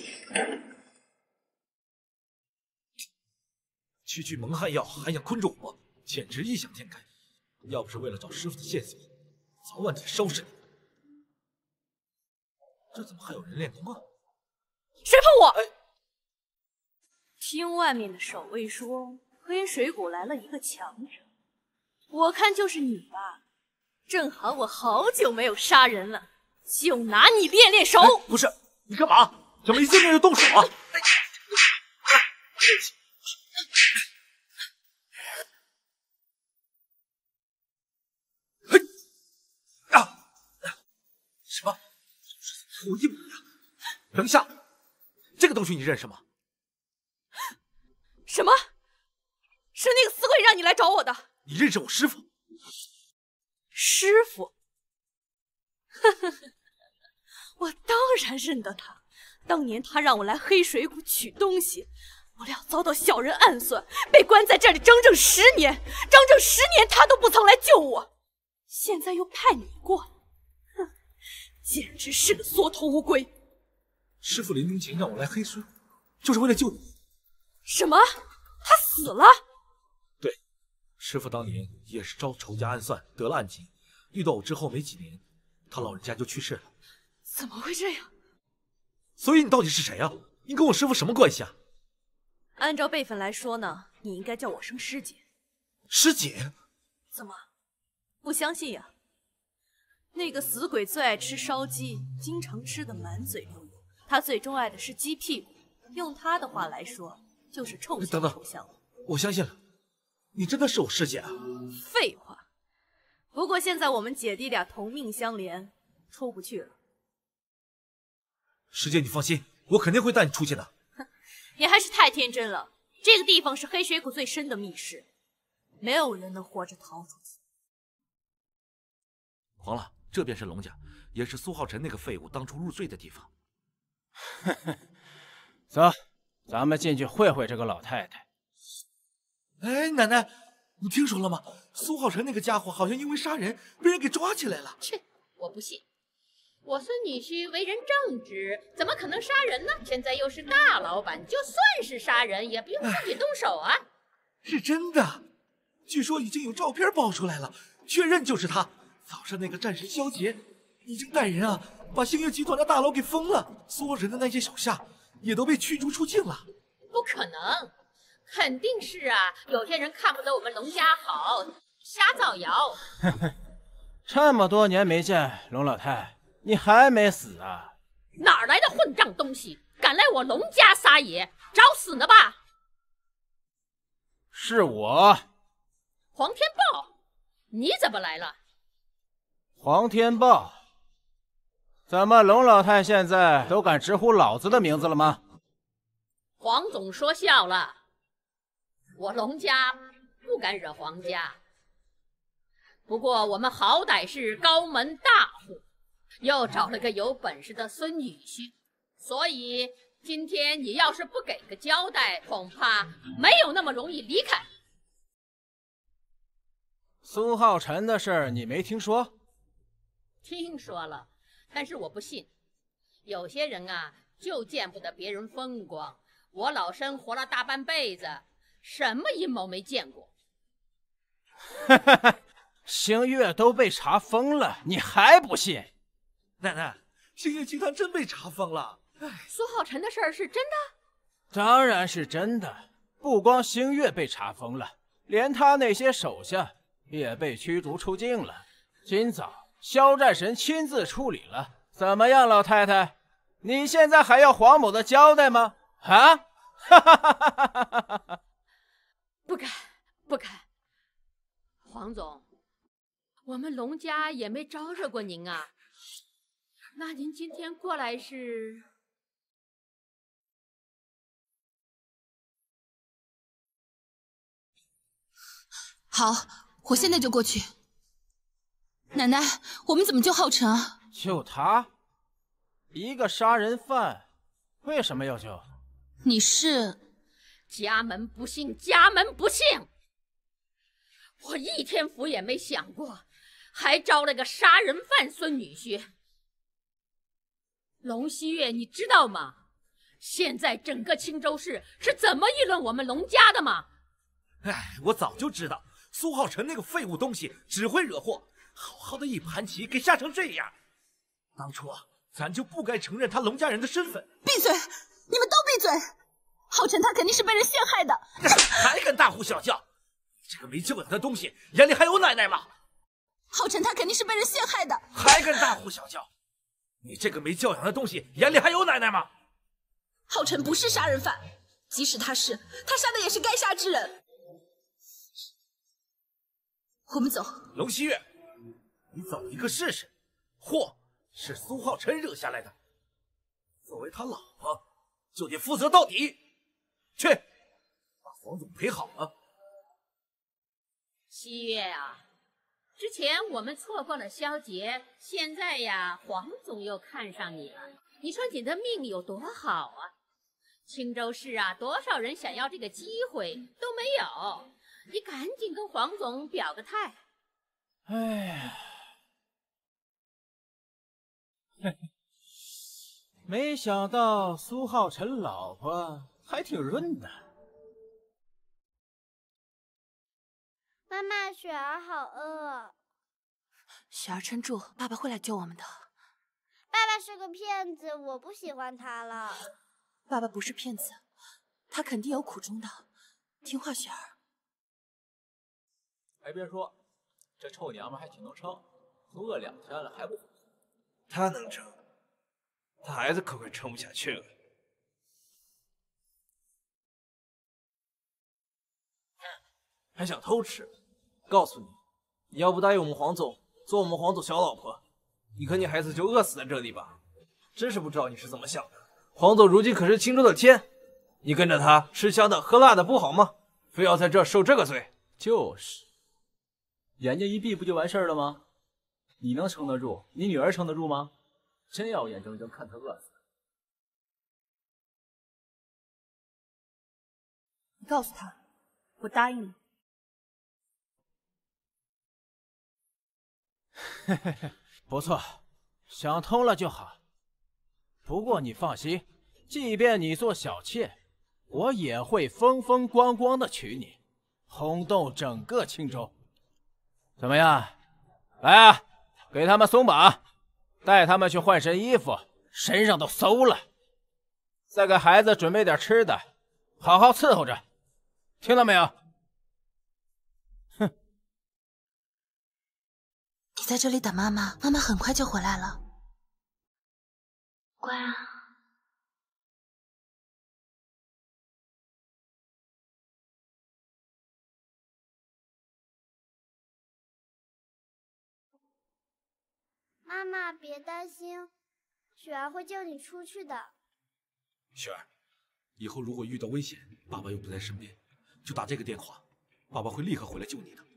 区区蒙汗药还想困住我，简直异想天开。要不是为了找师傅的线索，早晚得收拾你。这怎么还有人练功啊？ 谁碰我？听外面的守卫说，黑水谷来了一个强者，我看就是你吧。正好我好久没有杀人了，就拿你练练手。 不是， 你干嘛？怎么一见面就动手啊？什么？土一模一样。等一下，这个东西你认识吗？ 什么？是那个死鬼让你来找我的？ 你认识我师傅？ 师傅？我当然认得他。当年他让我来黑水谷取东西，不料遭到小人暗算，被关在这里整整10年。整整10年，他都不曾来救我。现在又派你过来，哼，简直是个缩头乌龟。 师傅临终前让我来黑水谷，就是为了救你。 什么？他死了？ 对，师傅当年也是遭仇家暗算，得了暗疾。遇到我之后没几年，他老人家就去世了。 怎么会这样？ 所以你到底是谁啊？你跟我师傅什么关系啊？ 按照辈分来说呢，你应该叫我声师姐。 师姐？ 怎么，不相信呀？那个死鬼最爱吃烧鸡，经常吃得满嘴流油。他最钟爱的是鸡屁股，用他的话来说，就是臭香臭香。 我相信了，你真的是我师姐啊？ 废话。不过现在我们姐弟俩同命相连，出不去了。 师姐，你放心，我肯定会带你出去的。 你还是太天真了。这个地方是黑水谷最深的密室，没有人能活着逃出去。 黄了，这便是龙家，也是苏浩辰那个废物当初入赘的地方。 走，咱们进去会会这个老太太。 哎，奶奶，你听说了吗？苏浩辰那个家伙好像因为杀人被人给抓起来了。 切，我不信。我孙女婿为人正直，怎么可能杀人呢？现在又是大老板，就算是杀人，也不用自己动手啊。 是真的，据说已经有照片爆出来了，确认就是他。早上那个战神萧杰已经带人把星月集团的大楼给封了，苏浩辰的那些手下也都被驱逐出境了。 不可能，肯定是有些人看不得我们龙家好，瞎造谣。 这么多年没见，龙老太，你还没死啊？ 哪来的混账东西，敢来我龙家撒野，找死呢吧！ 是我， 黄天豹，你怎么来了？ 黄天豹，怎么龙老太现在都敢直呼老子的名字了吗？ 黄总说笑了，我龙家不敢惹黄家。不过我们好歹是高门大户，又找了个有本事的孙女婿，所以今天你要是不给个交代，恐怕没有那么容易离开。 苏浩辰的事儿你没听说？ 听说了，但是我不信。有些人就见不得别人风光。我老身活了大半辈子，什么阴谋没见过。 星月都被查封了，你还不信？ 奶奶，星月集团真被查封了。 苏浩辰的事儿是真的？ 当然是真的。不光星月被查封了，连他那些手下也被驱逐出境了。今早萧战神亲自处理了。怎么样，老太太？你现在还要黄某的交代吗？啊？ 不敢，不敢。黄总，我们龙家也没招惹过您啊。那您今天过来是？ 好，我现在就过去。奶奶，我们怎么救浩辰啊？ 救他？一个杀人犯，为什么要救？ 你是？ 家门不幸，家门不幸。我一天福也没享过，还招了个杀人犯孙女婿。龙西月，你知道吗？现在整个青州市是怎么议论我们龙家的吗？ 哎，我早就知道，苏浩辰那个废物东西只会惹祸，好好的一盘棋给下成这样。当初咱就不该承认他龙家人的身份。 闭嘴！你们都闭嘴！浩辰他肯定是被人陷害的。 还敢大呼小叫！这个没救养的东西，眼里还有奶奶吗？ 浩辰他肯定是被人陷害的。 还敢大呼小叫！ 你这个没教养的东西，眼里还有奶奶吗？ 浩辰不是杀人犯，即使他是，他杀的也是该杀之人。我们走。 龙希月，你走一个试试。祸是苏浩辰惹下来的，作为他老婆，就得负责到底。去，把黄总陪好了。 希月啊，之前我们错过了萧杰，现在呀，黄总又看上你了。你说你的命有多好啊？青州市啊，多少人想要这个机会都没有，你赶紧跟黄总表个态。 哎呀，没想到苏浩辰老婆还挺润的。 妈妈，雪儿好饿。 雪儿撑住，爸爸会来救我们的。 爸爸是个骗子，我不喜欢他了。 爸爸不是骗子，他肯定有苦衷的。听话，雪儿。 还别说，这臭娘们还挺能撑，都饿2天了还不回去。 他能撑，他孩子可快撑不下去了。 还想偷吃？告诉你，你要不答应我们黄总做我们黄总小老婆，你和你孩子就饿死在这里吧。真是不知道你是怎么想的。黄总如今可是青州的天，你跟着他吃香的喝辣的不好吗？非要在这受这个罪？ 就是，眼睛一闭不就完事儿了吗？你能撑得住？你女儿撑得住吗？真要眼睁睁看她饿死？ 你告诉他，我答应了。 嘿嘿嘿，不错，想通了就好。不过你放心，即便你做小妾，我也会风风光光的娶你，轰动整个青州。怎么样？来啊，给他们松绑，带他们去换身衣服，身上都馊了。再给孩子准备点吃的，好好伺候着，听到没有？哼！ 你在这里等妈妈，妈妈很快就回来了。乖啊。 妈妈，别担心，雪儿会救你出去的。 雪儿，以后如果遇到危险，爸爸又不在身边，就打这个电话，爸爸会立刻回来救你的。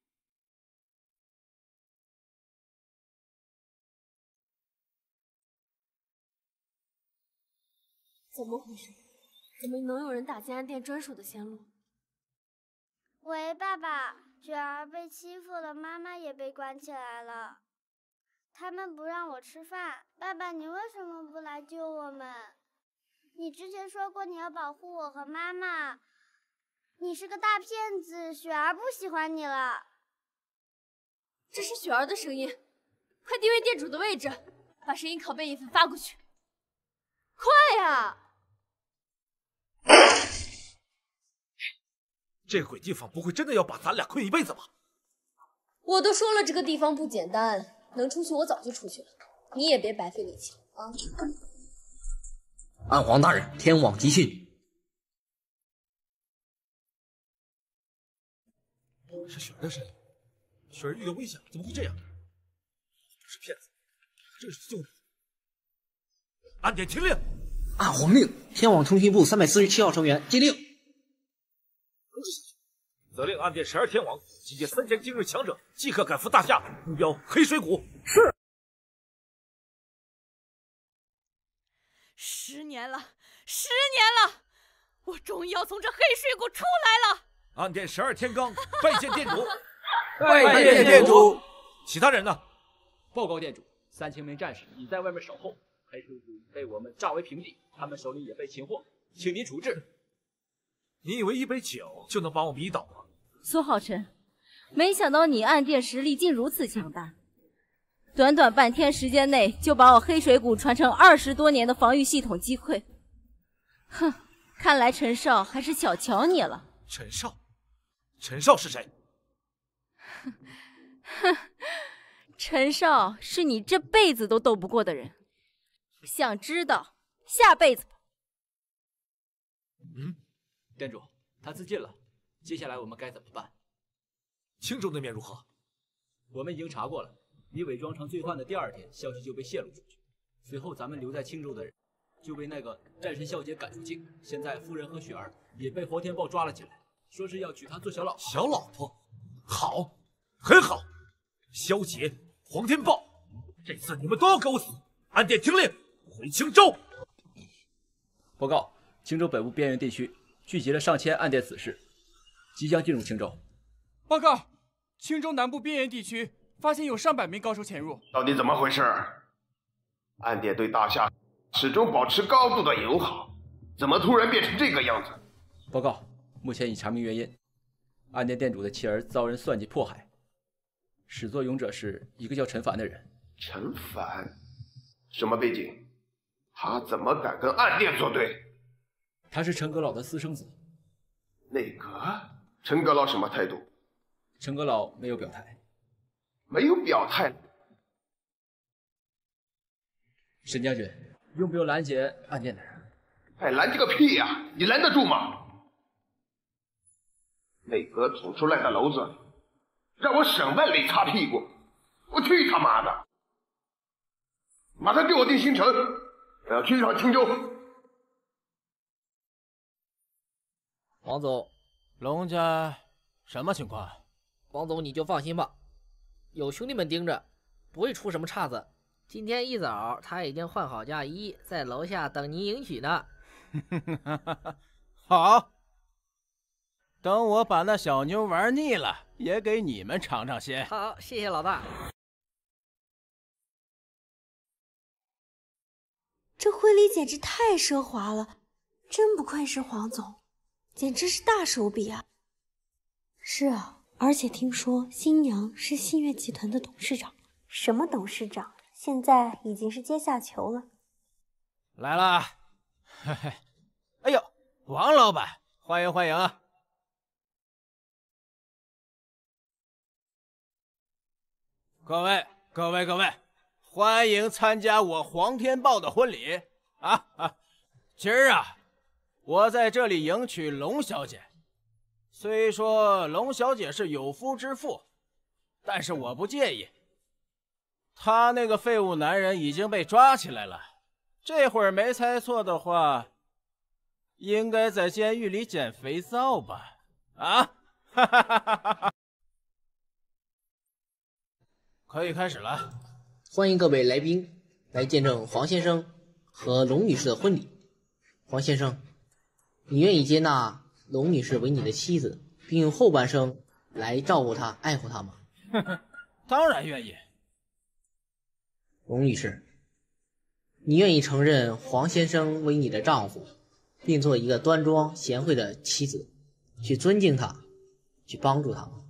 怎么回事？怎么能有人打金安店专属的线路？喂，爸爸，雪儿被欺负了，妈妈也被关起来了。他们不让我吃饭，爸爸，你为什么不来救我们？你之前说过你要保护我和妈妈，你是个大骗子，雪儿不喜欢你了。这是雪儿的声音，快定位店主的位置，把声音拷贝一份发过去。快呀！ 这个鬼地方不会真的要把咱俩困一辈子吧？ 我都说了，这个地方不简单。能出去我早就出去了，你也别白费力气啊！ 暗皇大人，天网急讯。 是雪儿的声音，雪儿遇到危险了，怎么会这样？是骗子，这是救你！暗点听令！ 暗皇令，天网通讯部347号成员接令。 责令暗电12天网集结3000精锐强者，即刻赶赴大夏，目标黑水谷。 是。10年了，10年了，我终于要从这黑水谷出来了。 暗电12天罡拜见店主。 拜见店主。 其他人呢？ 报告店主，3000名战士已在外面守候，黑水谷被我们炸为平地，他们手里也被擒获，请您处置。 你以为一杯酒就能把我迷倒吗？ 苏浩辰，没想到你暗电实力竟如此强大，短短半天时间内就把我黑水谷传承20多年的防御系统击溃。哼，看来陈少还是小瞧你了。 陈少？陈少是谁？ 哼，陈少是你这辈子都斗不过的人。 想知道，下辈子吧。 店主，他自尽了，接下来我们该怎么办？ 青州那边如何？ 我们已经查过了，你伪装成罪犯的第2天，消息就被泄露出去。随后咱们留在青州的人就被那个战神小姐赶出境。现在夫人和雪儿也被黄天豹抓了起来，说是要娶她做小老婆。 小老婆，好，很好。萧杰、黄天豹，这次你们都要给我死！暗殿听令，回青州。 报告，青州北部边缘地区聚集了上千暗殿死士，即将进入青州。 报告，青州南部边缘地区发现有上百名高手潜入。 到底怎么回事？暗殿对大夏始终保持高度的友好，怎么突然变成这个样子？ 报告，目前已查明原因。暗殿店主的妻儿遭人算计迫害，始作俑者是一个叫陈凡的人。 陈凡，什么背景？他怎么敢跟暗殿作对？ 他是陈阁老的私生子。 内阁？陈阁老什么态度？ 陈阁老没有表态。 没有表态？ 沈将军，用不用拦截暗殿的人？ 哎，拦截个屁呀！你拦得住吗？内阁捅出来的篓子，让我沈万里擦屁股，我去他妈的！马上给我定行程，我要去上青州。 王总， 龙家什么情况？ 王总你就放心吧，有兄弟们盯着，不会出什么岔子。今天一早他已经换好嫁衣，在楼下等您迎娶呢。 好，等我把那小妞玩腻了，也给你们尝尝鲜。 好，谢谢老大。 这婚礼简直太奢华了，真不愧是黄总，简直是大手笔啊！是啊，而且听说新娘是信越集团的董事长。什么董事长？现在已经是阶下囚了。 来了，嘿嘿，哎呦，王老板，欢迎欢迎啊！各位，欢迎参加我黄天豹的婚礼啊！今儿啊，我在这里迎娶龙小姐。虽说龙小姐是有夫之妇，但是我不介意。她那个废物男人已经被抓起来了，这会儿没猜错的话，应该在监狱里捡肥皂吧？啊！哈哈哈哈哈！可以开始了。 欢迎各位来宾来见证黄先生和龙女士的婚礼。黄先生，你愿意接纳龙女士为你的妻子，并用后半生来照顾她、爱护她吗？ 当然愿意。 龙女士，你愿意承认黄先生为你的丈夫，并做一个端庄贤惠的妻子，去尊敬他，去帮助他吗？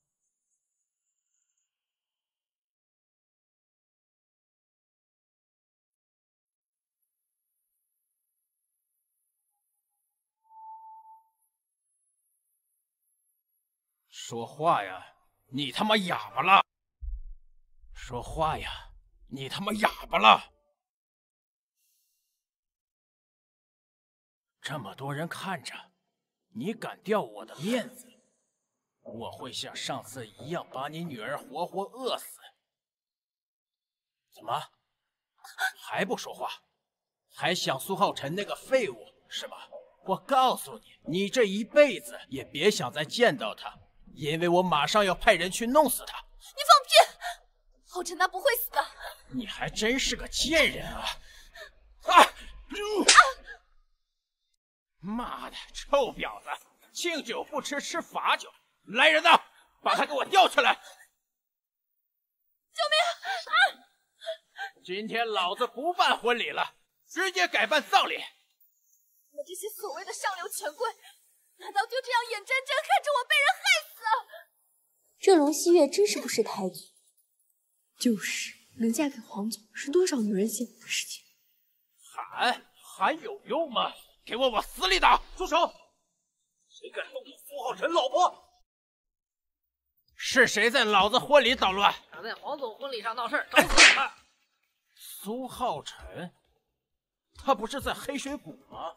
说话呀，你他妈哑巴了！说话呀，你他妈哑巴了！这么多人看着，你敢掉我的面子，我会像上次一样把你女儿活活饿死。怎么，还不说话？还想苏浩辰那个废物是吧？我告诉你，你这一辈子也别想再见到他。因为我马上要派人去弄死他！ 你放屁！浩辰他不会死的。 你还真是个贱人啊！妈的，臭婊子！敬酒不吃吃罚酒！来人呐，把他给我吊起来！ 救命！ 今天老子不办婚礼了，直接改办葬礼！ 你们这些所谓的上流权贵，难道就这样眼睁睁看着我被人害死？这龙希月真是不识抬举。就是，能嫁给黄总是多少女人羡慕的事情。 喊有用吗？给我往死里打！住手！谁敢动我苏浩辰老婆？是谁在老子婚礼捣乱？ 想在黄总婚礼上闹事，找死吧！ 苏浩辰， 他不是在黑水谷吗？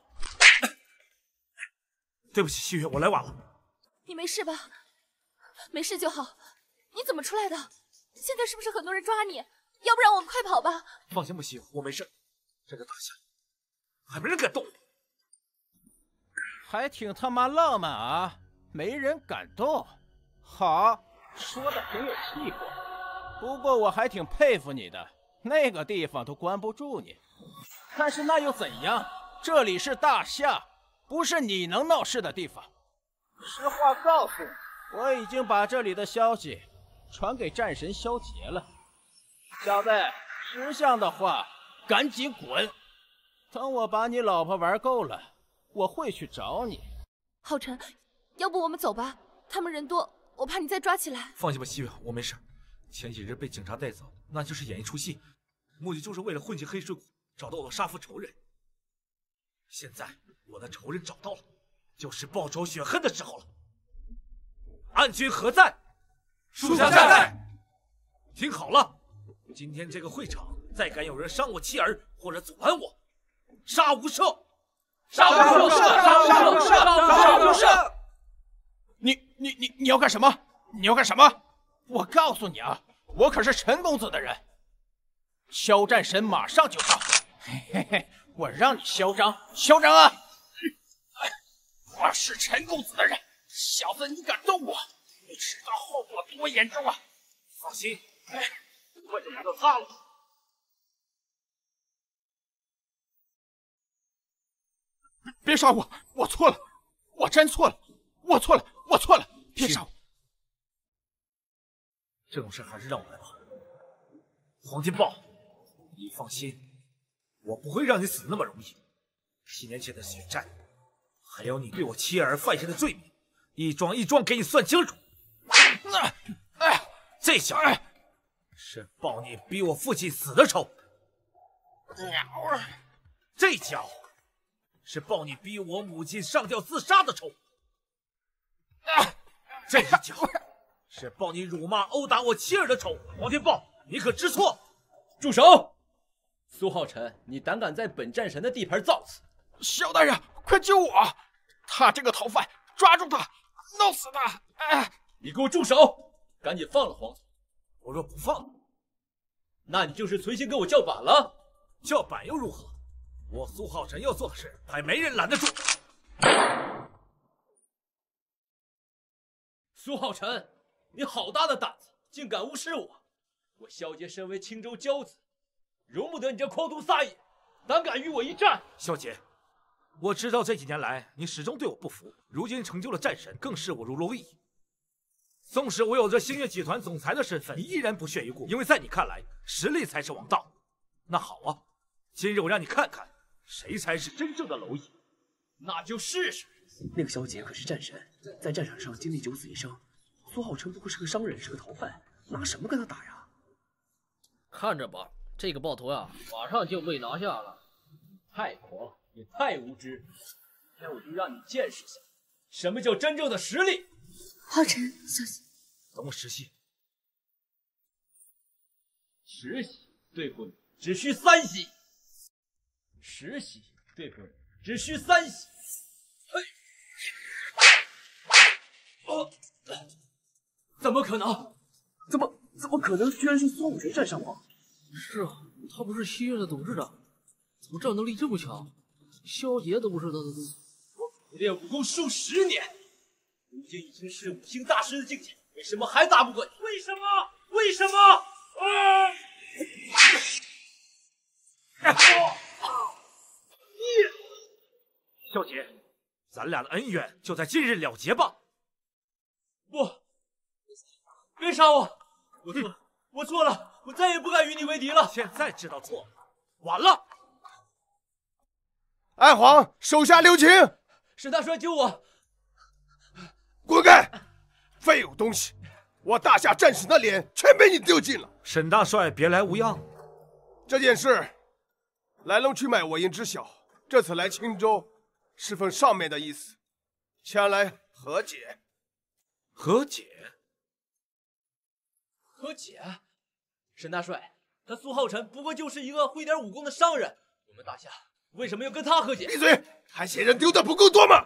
对不起，西月，我来晚了。 你没事吧？没事就好。你怎么出来的？现在是不是很多人抓你？要不然我们快跑吧。 放心吧，西月，我没事。这个大夏还没人敢动我。 还挺他妈浪漫啊！没人敢动。好，说的挺有气魄。不过我还挺佩服你的，那个地方都关不住你。但是那又怎样？这里是大夏，不是你能闹事的地方。实话告诉你，我已经把这里的消息传给战神萧杰了。小子，识相的话，赶紧滚！等我把你老婆玩够了，我会去找你。 浩辰，要不我们走吧？他们人多，我怕你再抓起来。 放心吧，西月，我没事。前几日被警察带走，那就是演一出戏，目的就是为了混进黑水谷，找到我杀父仇人。现在我的仇人找到了，就是报仇雪恨的时候了。暗军何在？ 属下在。 听好了，今天这个会场，再敢有人伤我妻儿或者阻拦我，杀无赦！ 杀无赦！杀无赦！杀无赦！你要干什么？你要干什么？我告诉你啊，我可是陈公子的人。肖战神马上就到，嘿嘿嘿，我让你嚣张嚣张啊！我是陈公子的人，小子你敢动我，你知道后果多严重啊！ 放心，我就知道他了。 别杀我，我错了，我真错了，我错了，我错了，别杀我！ 这种事还是让我来吧。黄金豹，你放心，我不会让你死那么容易。7年前的血战，还有你对我妻儿犯下的罪名，一桩一桩给你算清楚。这小子是报你逼我父亲死的仇，这家伙是报你逼我母亲上吊自杀的仇，这一家伙是报你辱骂殴打我妻儿的仇。黄天豹，你可知错？ 住手！苏浩辰，你胆敢在本战神的地盘造次！ 萧大人，快救我！他这个逃犯，抓住他，弄死他！ 你给我住手！赶紧放了黄总！ 我若不放， 那你就是存心跟我叫板了。 叫板又如何？我苏浩辰要做的事，还没人拦得住。 苏浩辰，你好大的胆子，竟敢无视我！我萧杰身为青州骄子，容不得你这狂徒撒野，胆敢与我一战！ 萧杰，我知道这几年来你始终对我不服，如今成就了战神，更视我如蝼蚁。纵使我有着星月集团总裁的身份，你依然不屑一顾，因为在你看来，实力才是王道。那好啊，今日我让你看看，谁才是真正的蝼蚁。 那就试试。 那个萧杰可是战神，在战场上经历9死1生。苏浩辰不过是个商人，是个逃犯，拿什么跟他打呀？ 看着吧，这个爆头呀，马上就被拿下了。 太狂，也太无知！今天我就让你见识下什么叫真正的实力。 浩辰，小心！ 等我实习。 实习对付你只需3息。实习对付你只需3息。怎么可能？ 怎么可能？居然是孙武神战上王！ 是啊，他不是西岳的董事长，怎么战斗力这么强？萧杰都不是他的对手。 我练武功数10年，如今已经是5星大师的境界，为什么还打不过你？为什么？为什么？ 萧杰，咱俩的恩怨就在今日了结吧。 不，别杀我！我错了，我错了，我再也不敢与你为敌了。 现在知道错了，晚了。 暗皇，手下留情！ 沈大帅救我！ 滚开！废物东西！我大夏战神的脸全被你丢尽了。 沈大帅，别来无恙。 这件事来龙去脉我应知晓，这次来青州是奉上面的意思，前来和解。 和解？ 和解？沈大帅，他苏浩辰不过就是一个会点武功的商人，我们大夏为什么要跟他和解？ 闭嘴！还嫌人丢的不够多吗？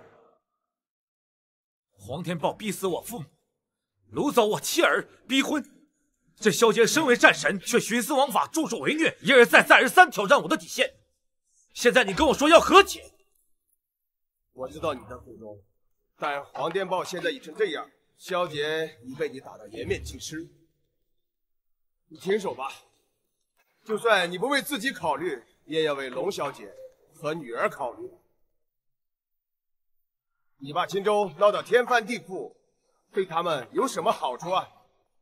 黄天豹逼死我父母，掳走我妻儿，逼婚。这萧杰身为战神，却徇私枉法，助纣为虐，一而再再而三挑战我的底线。现在你跟我说要和解， 我知道你的苦衷，但黄天豹现在已成这样，萧杰已被你打得颜面尽失。你停手吧，就算你不为自己考虑，也要为龙小姐和女儿考虑。你把青州闹到天翻地覆，对他们有什么好处啊？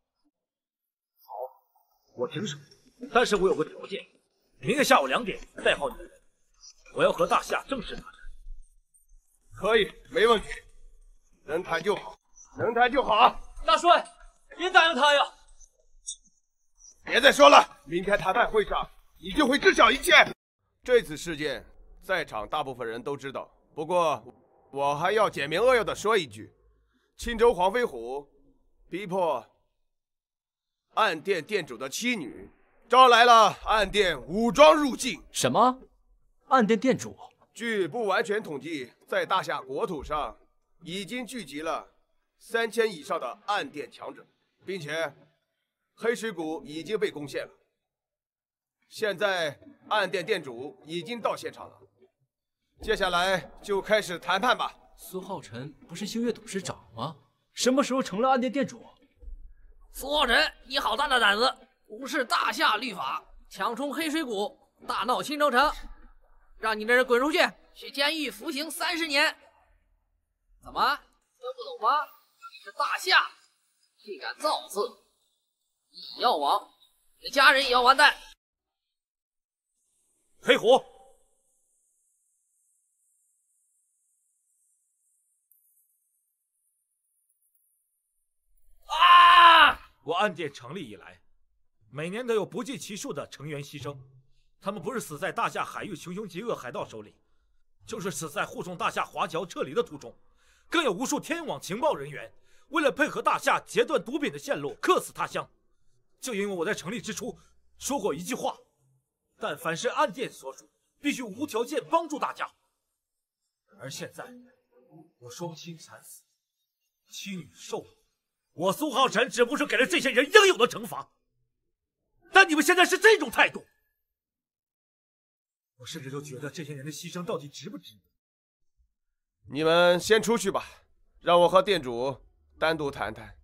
我停手，但是我有个条件，明天下午2点带好你的人，我要和大夏正式打战。 可以，没问题，能谈就好，能谈就好。 大帅，别答应他呀！ 别再说了，明天谈判会上你就会知晓一切。这次事件，在场大部分人都知道，不过我还要简明扼要的说一句：青州黄飞虎逼迫暗店店主的妻女，招来了暗店武装入境。 什么？暗店店主？ 据不完全统计，在大夏国土上已经聚集了3000以上的暗店强者，并且黑水谷已经被攻陷了。现在暗店店主已经到现场了，接下来就开始谈判吧。 苏浩辰不是星月董事长吗？什么时候成了暗店店主？ 苏浩辰，你好大的胆子，无视大夏律法，强冲黑水谷，大闹青州城，让你这人滚出去，去监狱服刑30年。怎么，听不懂吗？你是大夏，竟敢造次，你要亡，你的家人也要完蛋。 黑虎，我暗店成立以来，每年都有不计其数的成员牺牲，他们不是死在大夏海域穷凶极恶海盗手里，就是死在护送大夏华侨撤离的途中，更有无数天网情报人员为了配合大夏截断毒品的线路，客死他乡。就因为我在成立之初说过一句话：但凡是暗店所属，必须无条件帮助大家。而现在，我双亲惨死，妻女受辱。我苏浩辰只不过是给了这些人应有的惩罚，但你们现在是这种态度，我甚至都觉得这些人的牺牲到底值不值得。 你们先出去吧，让我和店主单独谈谈。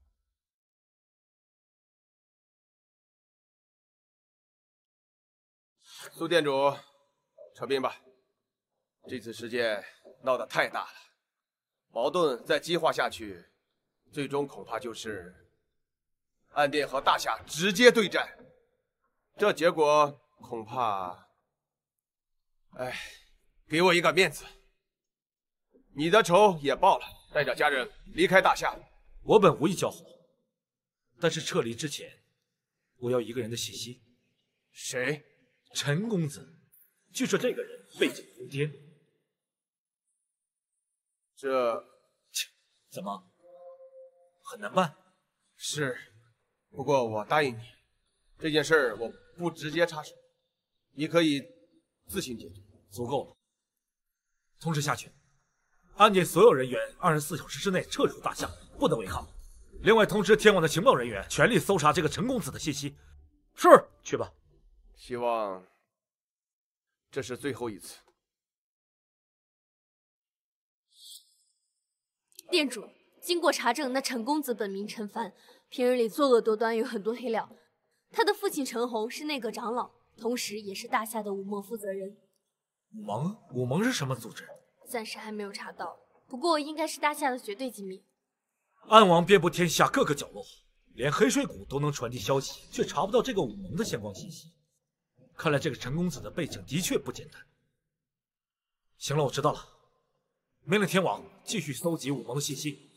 苏店主，撤兵吧。这次事件闹得太大了，矛盾再激化下去，最终恐怕就是暗店和大夏直接对战，这结果恐怕……哎，给我一个面子，你的仇也报了，带着家人离开大夏。 我本无意交火，但是撤离之前，我要一个人的信息。 谁？ 陈公子。据说这个人背景疯癫。 这怎么？很难办？ 是，不过我答应你，这件事我不直接插手，你可以自行解决。 足够了。通知下去，暗店所有人员24小时之内撤出大夏，不得违抗。另外通知天网的情报人员，全力搜查这个陈公子的信息。是，去吧。 希望这是最后一次。 店主，经过查证，那陈公子本名陈凡，平日里作恶多端，有很多黑料。他的父亲陈洪是内阁长老，同时也是大夏的武盟负责人。 武盟是什么组织？ 暂时还没有查到，不过应该是大夏的绝对机密。 暗网遍布天下各个角落，连黑水谷都能传递消息，却查不到这个武盟的相关信息。看来这个陈公子的背景的确不简单。行了，我知道了。命令天网继续搜集武盟的信息。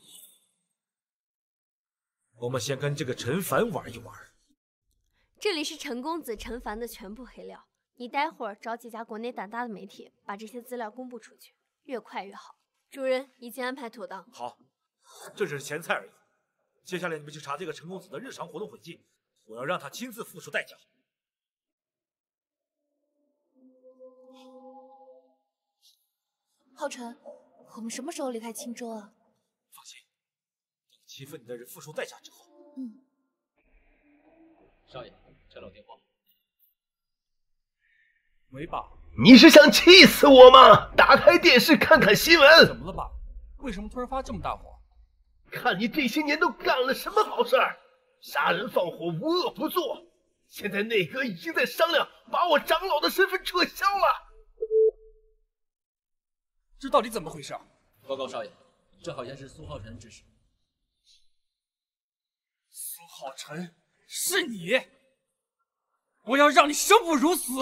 我们先跟这个陈凡玩一玩。 这里是陈公子陈凡的全部黑料，你待会儿找几家国内胆大的媒体，把这些资料公布出去，越快越好。主人已经安排妥当。 好，这只是前菜而已。接下来你们去查这个陈公子的日常活动轨迹，我要让他亲自付出代价。 浩辰，我们什么时候离开青州啊？ 放心，等欺负你的人付出代价之后。 少爷，这老电话。 喂，爸。 你是想气死我吗？打开电视看看新闻。 怎么了，爸？为什么突然发这么大火？ 看你这些年都干了什么好事儿？杀人放火，无恶不作。现在内阁已经在商量把我长老的身份撤销了。 这到底怎么回事？ 报告少爷，这好像是苏浩辰指使。 苏浩辰，是你！我要让你生不如死！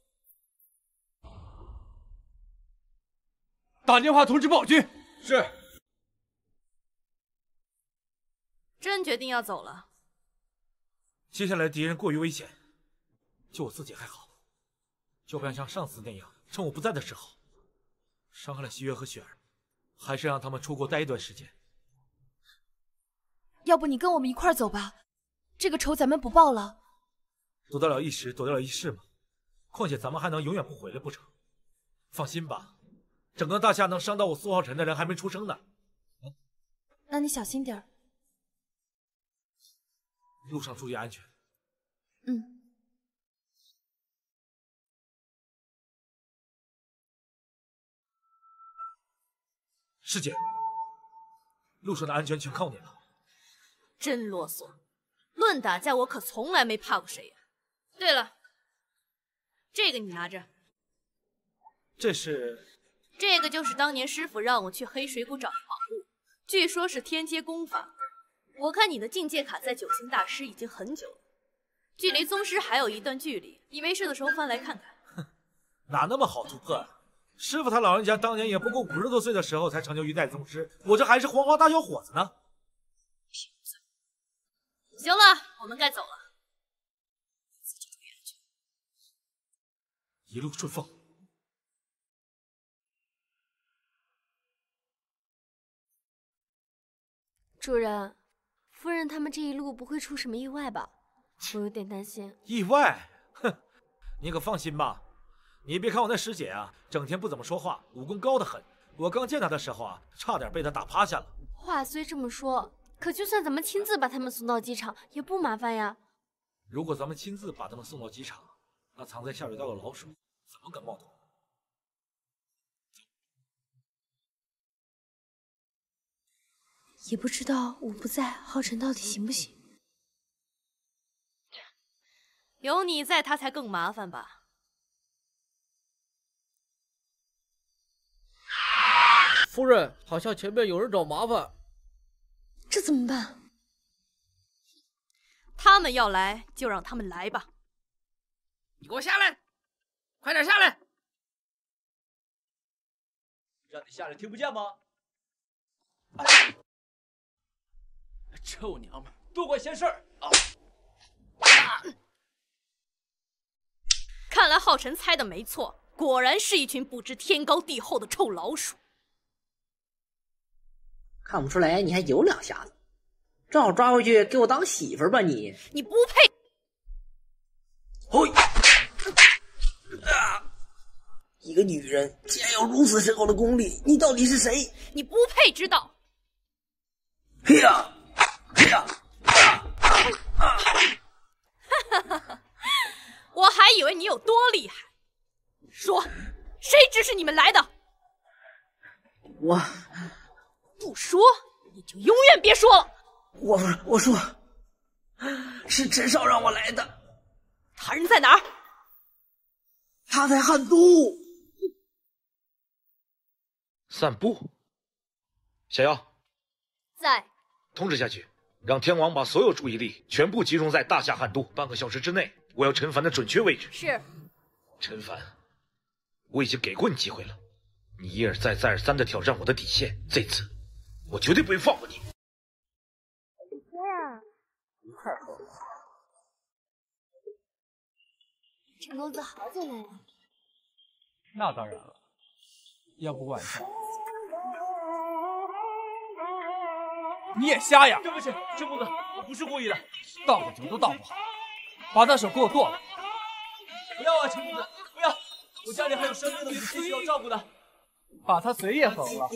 打电话通知暴君。 是。 真决定要走了？ 接下来敌人过于危险，就我自己还好，就不想像上次那样，趁我不在的时候，伤害了西月和雪儿，还是让他们出国待一段时间。 要不你跟我们一块儿走吧，这个仇咱们不报了。 躲得了一时，躲得了一世嘛。况且咱们还能永远不回来不成？放心吧，整个大夏能伤到我苏浩辰的人还没出生呢。 那你小心点儿。 路上注意安全。师姐，路上的安全全靠你了。 真啰嗦，论打架我可从来没怕过谁呀。对了，这个你拿着。 这个就是当年师傅让我去黑水谷找的宝物，据说是天阶功法。我看你的境界卡在九星大师已经很久了，距离宗师还有一段距离，你没事的时候翻来看看。 哪那么好突破啊？师傅他老人家当年也不过50多岁的时候才成就一代宗师，我这还是黄花大小伙子呢。 行了，我们该走了。 一路顺风。 主人，夫人他们这一路不会出什么意外吧？我有点担心。 意外？哼，你可放心吧。你别看我那师姐啊，整天不怎么说话，武功高得很。我刚见她的时候啊，差点被她打趴下了。 话虽这么说，可就算咱们亲自把他们送到机场，也不麻烦呀。 如果咱们亲自把他们送到机场，那藏在下水道的老鼠怎么敢冒头？ 也不知道我不在，浩辰到底行不行？ 有你在，他才更麻烦吧。 夫人，好像前面有人找麻烦。 这怎么办？ 他们要来，就让他们来吧。 你给我下来，快点下来！ 让你下来听不见吗？臭娘们，多管闲事儿！ 看来浩辰猜的没错，果然是一群不知天高地厚的臭老鼠。 看不出来你还有两下子，正好抓回去给我当媳妇儿吧你！ 你不配！ 一个女人竟然有如此深厚的功力，你到底是谁？ 你不配知道！ 嘿呀！ 我还以为你有多厉害。说，谁指使你们来的？ 我不说，你就永远别说了。 我说，是陈少让我来的。 他人在哪儿？ 他在汉都。 散步。小妖， 在。 通知下去，让天王把所有注意力全部集中在大夏汉都。半个小时之内，我要陈凡的准确位置。 是。 陈凡，我已经给过你机会了，你一而再再而三的挑战我的底线，这次我绝对不会放过你。 一块喝。 陈公子好久没来。 那当然了，要不晚上你也瞎呀？ 对不起，陈公子，我不是故意的。 倒个酒都倒不好，把他手给我剁了！ 不要啊，陈公子，不要！我家里还有生病的母亲需要照顾的。 把他嘴也缝了。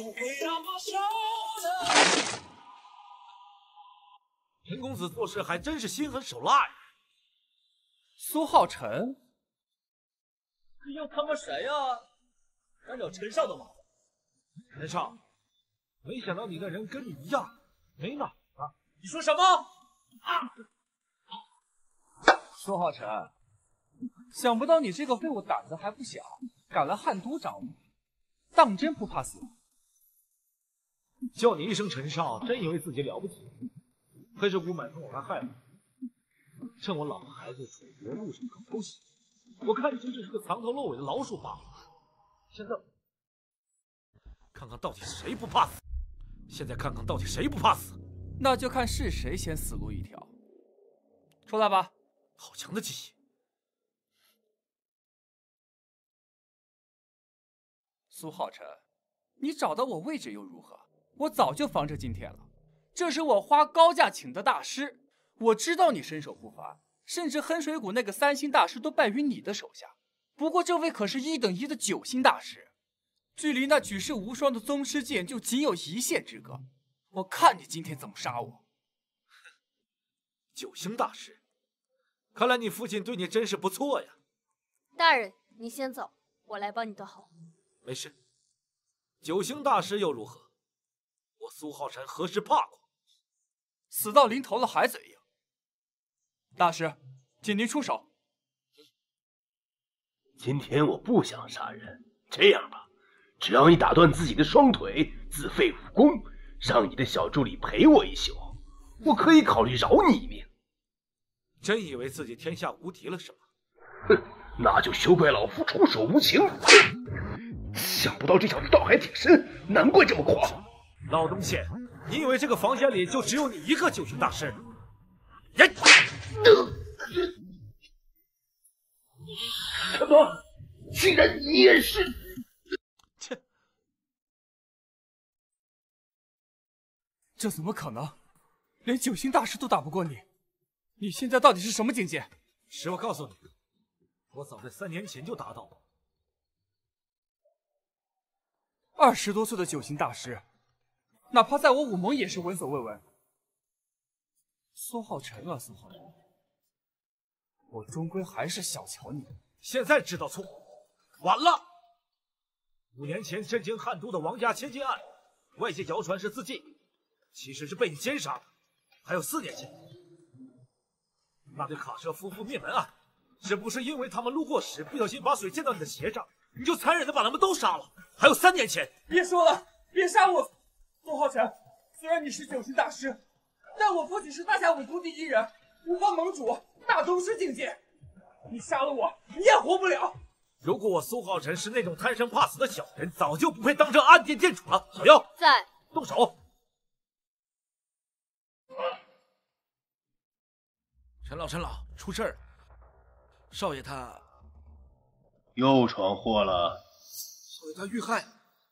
陈公子做事还真是心狠手辣呀！ 苏浩辰， 这又他妈谁呀？敢惹陈少的马？ 陈少，没想到你的人跟你一样没脑子。 你说什么？ 苏浩辰，想不到你这个废物胆子还不小，敢来汉都找我，当真不怕死？ 叫你一声陈少，真以为自己了不起？黑水谷满坑我还害我，趁我老婆孩子处决路上搞偷袭，我看你就只是个藏头露尾的老鼠罢了。现在看看到底谁不怕死？现在看看到底谁不怕死？ 那就看是谁先死路一条。出来吧。 好强的记忆。 苏浩辰，你找到我位置又如何？我早就防着今天了。这是我花高价请的大师，我知道你身手不凡，甚至黑水谷那个3星大师都败于你的手下。不过这位可是1等1的9星大师，距离那举世无双的宗师剑就仅有1线之隔。我看你今天怎么杀我 ！9星大师，看来你父亲对你真是不错呀。 大人，你先走，我来帮你断后。 没事，9星大师又如何？我苏浩辰何时怕过？ 死到临头了还嘴硬。大师，请您出手。 今天我不想杀人，这样吧，只要你打断自己的双腿，自废武功，让你的小助理陪我一宿，我可以考虑饶你一命。 真以为自己天下无敌了是吗？ 哼，那就休怪老夫出手无情。想不到这小子道还挺深，难怪这么狂。 老东西，你以为这个房间里就只有你一个9星大师？ 什么？竟然你也是？ 切！ 这怎么可能？连9星大师都打不过你，你现在到底是什么境界？ 实话告诉你，我早在3年前就达到了。 20多岁的9星大师，哪怕在我武盟也是闻所未闻。苏浩辰啊，苏浩辰，我终归还是小瞧你。 现在知道错，晚了。5年前震惊汉都的王家千金案，外界谣传是自尽，其实是被你奸杀的。还有4年前，那对卡舍夫妇灭门案，是不是因为他们路过时不小心把水溅到你的鞋上，你就残忍的把他们都杀了？还有3年前， 别说了，别杀我！苏浩辰，虽然你是9星大师，但我父亲是大夏5族第1人，无方盟主，大宗师境界。你杀了我，你也活不了。 如果我苏浩辰是那种贪生怕死的小人，早就不配当这暗店店主了。小妖， 在， 动手！ 陈老，出事儿！少爷他又闯祸了。 少爷他遇害。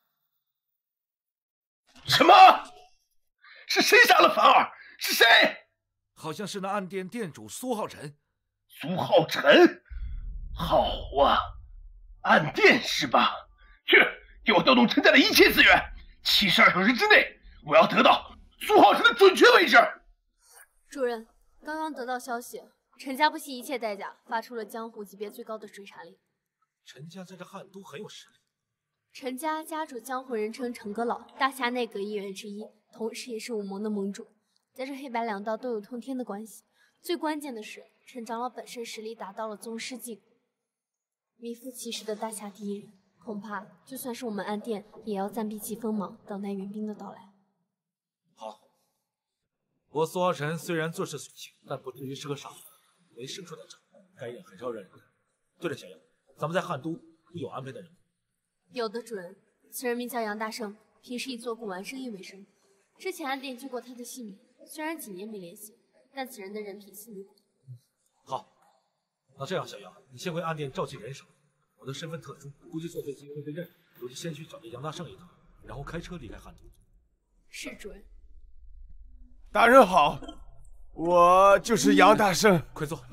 什么？是谁杀了凡儿？是谁？ 好像是那暗店店主苏浩辰。 苏浩辰，好啊，暗店是吧？去，给我调动陈家的一切资源，72小时之内，我要得到苏浩辰的准确位置。 主人，刚刚得到消息，陈家不惜一切代价发出了江湖级别最高的追查令。 陈家在这汉都很有实力。 陈家家主江湖人称陈阁老，大侠内阁一员之一，同时也是武盟的盟主，在这黑白两道都有通天的关系。最关键的是，陈长老本身实力达到了宗师境，名副其实的大侠第1人。恐怕就算是我们暗店，也要暂避其锋芒，等待援兵的到来。 好，我苏浩辰虽然做事随性，但不至于是个傻子，没生出点长，该忍还是要忍的。对了，小杨，咱们在汉都有安排的人吗？ 有的，主人。此人名叫杨大圣，平时以做古玩生意为生。之前暗店救过他的性命，虽然几年没联系，但此人的人品细腻。 好，那这样，小杨，你先回暗店召集人手。我的身份特殊，估计坐飞机会被认，估计先去找这杨大圣一趟，然后开车离开汉都。 是，主人。 大人好，我就是杨大圣。 快坐。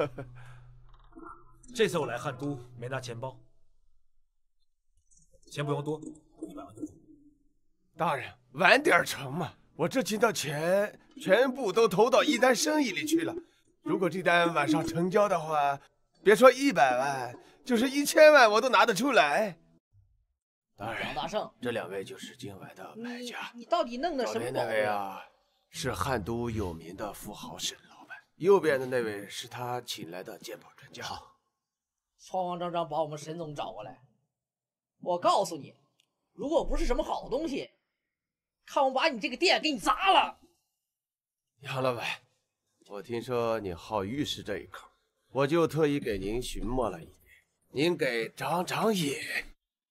这次我来汉都没拿钱包，钱不用多， 100万就成。 大人，晚点成嘛，我这几套钱全部都投到一单生意里去了。如果这单晚上成交的话，别说100万，就是1000万我都拿得出来。大人， 杨大圣， 这2位就是今晚的买家。 你到底弄的什么？ 左边那位啊，是汉都有名的富豪沈老板；右边的那位是他请来的鉴宝专家。好， 慌慌张张把我们沈总找过来，我告诉你，如果不是什么好东西，看我把你这个店给你砸了。 杨老板，我听说你好玉石这一口，我就特意给您寻摸了一点，您给长长眼。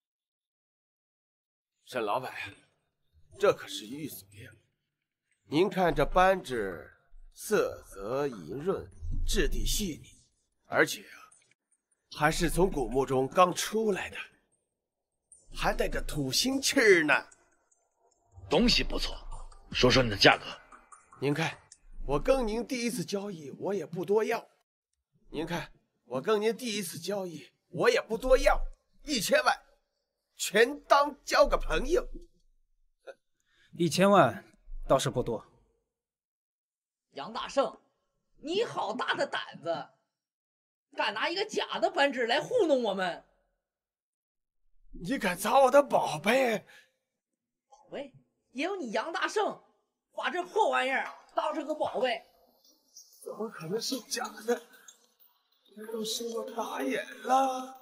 沈老板，这可是玉锁链，您看这扳指色泽莹润，质地细腻，而且还是从古墓中刚出来的，还带着土腥气儿呢。 东西不错，说说你的价格。 您看，我跟您第一次交易，我也不多要。您看，我跟您第一次交易，我也不多要，1000万，全当交个朋友。 1000万倒是不多。 杨大圣，你好大的胆子，敢拿一个假的扳指来糊弄我们！ 你敢砸我的宝贝？ 宝贝？也有你杨大圣把这破玩意儿当成个宝贝？ 怎么可能是假的？难道是我打眼了？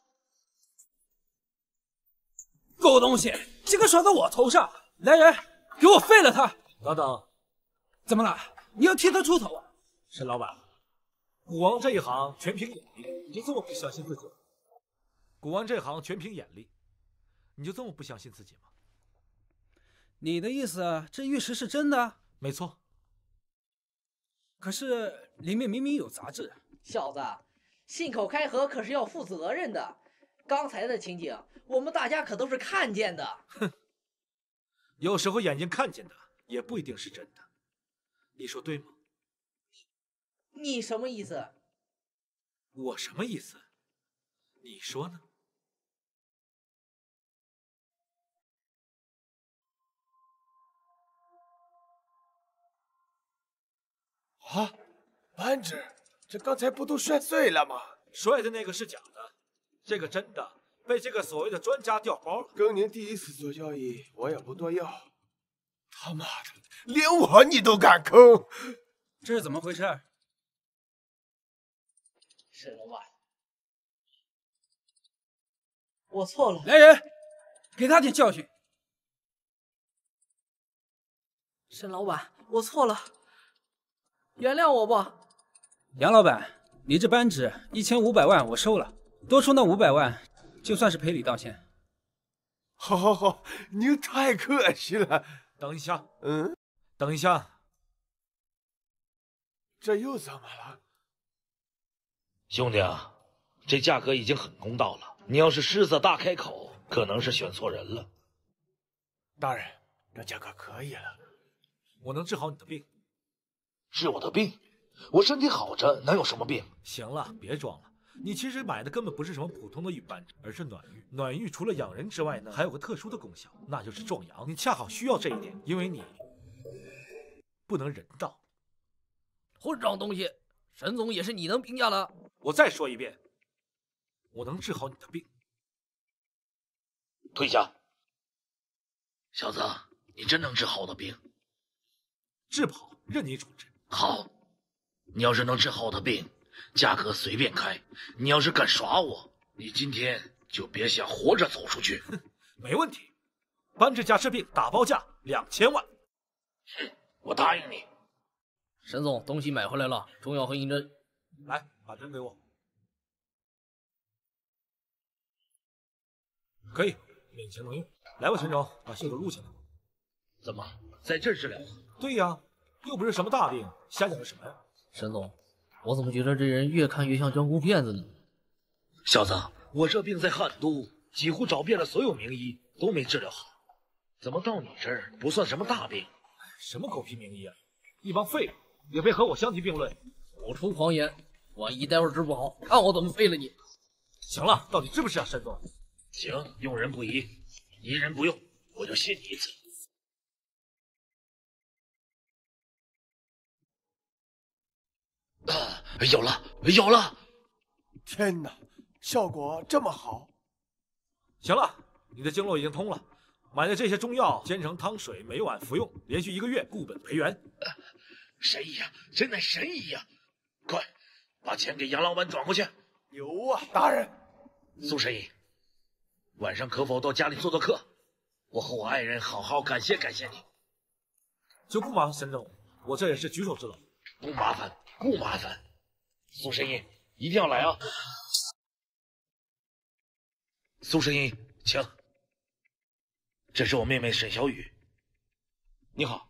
狗东西，这个甩到我头上！来人，给我废了他！ 等等， 怎么了？你要替他出头啊？ 沈老板，古王这一行全凭眼力，你就这么不相信自己？古王这行全凭眼力，你就这么不相信自己吗？ 你的意思，这玉石是真的？ 没错。 可是里面明明有杂质。 小子，信口开河可是要负责任的。刚才的情景，我们大家可都是看见的。 哼，有时候眼睛看见的也不一定是真的，你说对吗？ 你什么意思？ 我什么意思？你说呢？ 啊，扳指，这刚才不都摔碎了吗？ 摔的那个是假的，这个真的被这个所谓的专家调包了。 跟您第一次做交易，我也不多要。他妈的，连我你都敢坑， 这是怎么回事？ 沈老板，我错了。 来人，给他点教训。 沈老板，我错了，原谅我吧。 杨老板，你这扳指1500万我收了，多出那500万，就算是赔礼道歉。 好，您太客气了。 等一下，等一下， 这又怎么了？ 兄弟啊，这价格已经很公道了，你要是狮子大开口，可能是选错人了。 大人，这价格可以了， 我能治好你的病。 治我的病？我身体好着，能有什么病？ 行了，别装了。你其实买的根本不是什么普通的玉扳指，而是暖玉。暖玉除了养人之外呢，还有个特殊的功效，那就是壮阳。你恰好需要这一点，因为你不能人道。 混账东西，沈总也是你能评价的？ 我再说一遍，我能治好你的病。 退下，小子，你真能治好我的病？ 治不好，任你处置。 好，你要是能治好我的病，价格随便开。你要是敢耍我，你今天就别想活着走出去。 没问题，扳指加治病打包价2000万。 我答应你。 沈总，东西买回来了，中药和银针。 来，把针给我。可以，免钱能用。来吧，陈总，把血都录起来。 怎么，在这儿治疗？ 对呀，又不是什么大病，瞎讲个什么呀？ 沈总，我怎么觉得这人越看越像江湖骗子呢？ 小子，我这病在汉都几乎找遍了所有名医，都没治疗好，怎么到你这儿不算什么大病？ 什么狗屁名医啊！一帮废物，也别和我相提并论。 口出狂言，万一待会儿治不好，看我怎么废了你！ 行了，到底治不治啊，沈总？ 行，用人不疑。 一人不用，我就信你一次。有了，有了！ 天哪，效果这么好！ 行了，你的经络已经通了，买的这些中药煎成汤水，每晚服用，连续1个月，固本培元。 神医呀，真乃神医呀！快，把钱给杨老板转过去。 有啊，大人。 苏神医，晚上可否到家里做做客？我和我爱人好好感谢感谢你。 就不麻烦沈总，我这也是举手之劳。 不麻烦，不麻烦。苏神医一定要来啊！苏神医，请。这是我妹妹沈小雨。你好。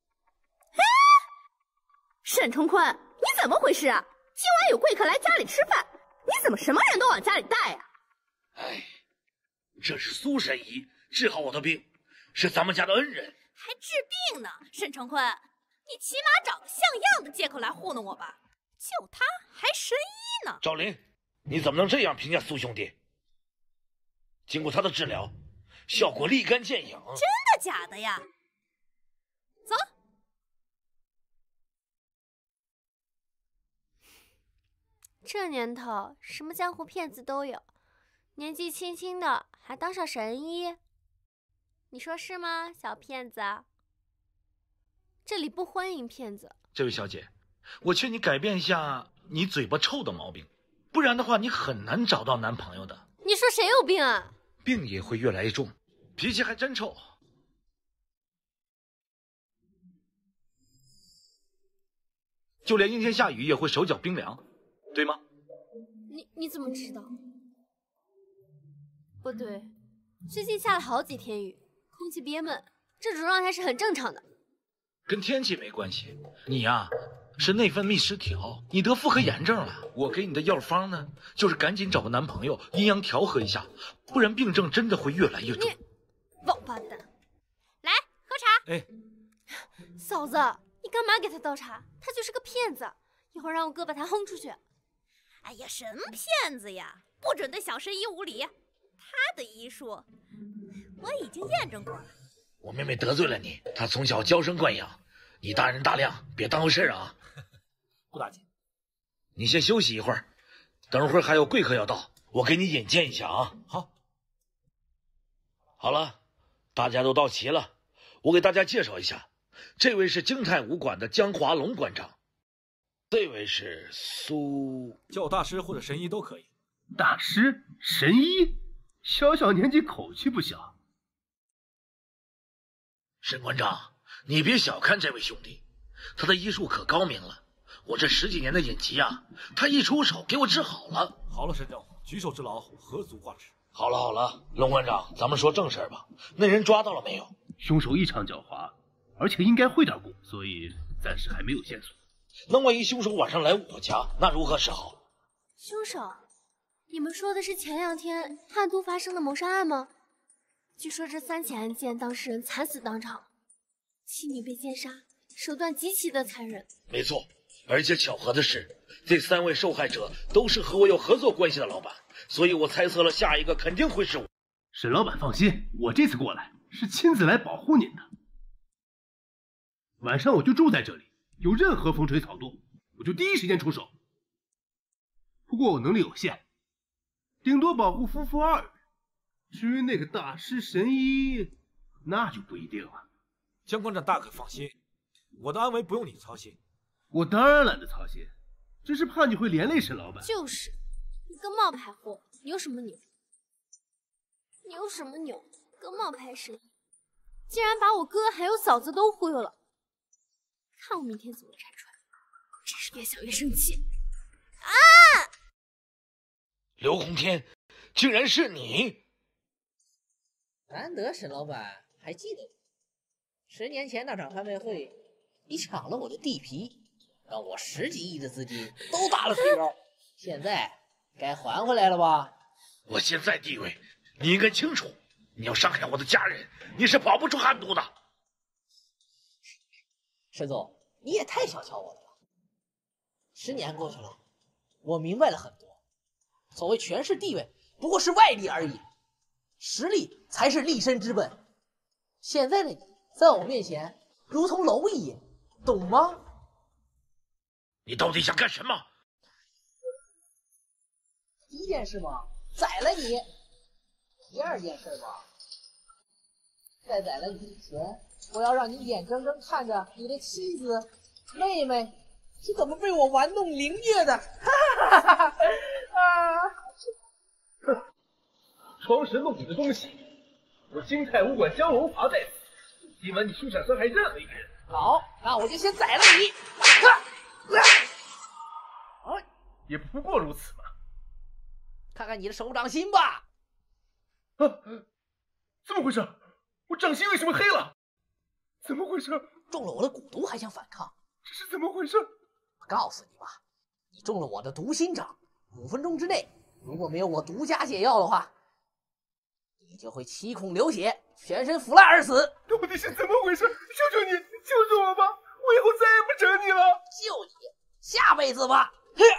沈崇坤，你怎么回事啊？今晚有贵客来家里吃饭，你怎么什么人都往家里带啊？ 哎，这是苏神医治好我的病，是咱们家的恩人。 还治病呢？沈崇坤，你起码找个像样的借口来糊弄我吧。就他还神医呢。 赵林，你怎么能这样评价苏兄弟？经过他的治疗，效果立竿见影。真的假的呀？走。 这年头，什么江湖骗子都有，年纪轻轻的还当上神医，你说是吗，小骗子？这里不欢迎骗子。 这位小姐，我劝你改变一下你嘴巴臭的毛病，不然的话你很难找到男朋友的。 你说谁有病啊？ 病也会越来越重，脾气还真臭。就连阴天下雨也会手脚冰凉，对吗？ 你怎么知道？不对，最近下了好几天雨，空气憋闷，这种状态是很正常的。 跟天气没关系，你呀是内分泌失调，你得妇科炎症了。我给你的药方呢，就是赶紧找个男朋友，阴阳调和一下，不然病症真的会越来越重。 王八蛋！来喝茶。 哎， 嫂子，你干嘛给他倒茶？他就是个骗子，一会儿让我哥把他轰出去。 哎呀，什么骗子呀！不准对小神医无礼。他的医术我已经验证过了。 我妹妹得罪了你，她从小娇生惯养，你大人大量，别当回事啊。 顾大姐， 你先休息一会儿，等会儿还有贵客要到，我给你引荐一下啊。 好。 好了，大家都到齐了，我给大家介绍一下，这位是京泰武馆的江华龙馆长，这位是苏， 叫我大师或者神医都可以。 大师、神医，小小年纪口气不小。 沈馆长，你别小看这位兄弟，他的医术可高明了。我这10几年的隐疾啊，他一出手给我治好了。 好了，沈总，举手之劳，何足挂齿。 好了好了，龙馆长，咱们说正事吧。那人抓到了没有？ 凶手异常狡猾，而且应该会点功，所以暂时还没有线索。 那万一凶手晚上来我家，那如何是好？ 凶手？你们说的是前2天汉都发生的谋杀案吗？据说这3起案件当事人惨死当场，妻女被奸杀，手段极其的残忍。 没错，而且巧合的是，这3位受害者都是和我有合作关系的老板，所以我猜测了下一个肯定会是我。 沈老板放心，我这次过来是亲自来保护您的。晚上我就住在这里，有任何风吹草动，我就第一时间出手。不过我能力有限，顶多保护夫妇2人。至于那个大师神医，那就不一定了。 江馆长大可放心，我的安危不用你操心。 我当然懒得操心，只是怕你会连累沈老板。 就是，你个冒牌货，你有什么牛？你有什么牛？个冒牌神医，竟然把我哥还有嫂子都忽悠了。看我明天怎么拆穿！真是越想越生气。啊！ 刘洪天，竟然是你！ 难得沈老板还记得10年前那场拍卖会，你抢了我的地皮，让我10几亿的资金都打了水漂，现在该还回来了吧？ 我现在地位，你应该清楚。你要伤害我的家人，你是跑不出汉都的。 沈总，你也太小瞧我了吧！10年过去了，我明白了很多。所谓权势地位，不过是外力而已。 实力才是立身之本。现在的你在我面前如同蝼蚁，懂吗？ 你到底想干什么？ 第一件事嘛，宰了你。第二件事嘛，在宰了你以前，我要让你眼睁睁看着你的妻子、妹妹是怎么被我玩弄凌虐的。哈哈哈哈！ 哼，装神弄鬼的东西！我金泰武馆江龙华在此，今晚你休想伤害任何一个人。 好，那我就先宰了你。 也不过如此嘛。 看看你的手掌心吧。 怎么回事？我掌心为什么黑了？怎么回事？ 中了我的蛊毒还想反抗？ 这是怎么回事？ 我告诉你吧，你中了我的毒心掌，5分钟之内，如果没有我独家解药的话，你就会七孔流血，全身腐烂而死。 到底是怎么回事？求求你，救救我吧！我以后再也不整你了。 救你，下辈子吧。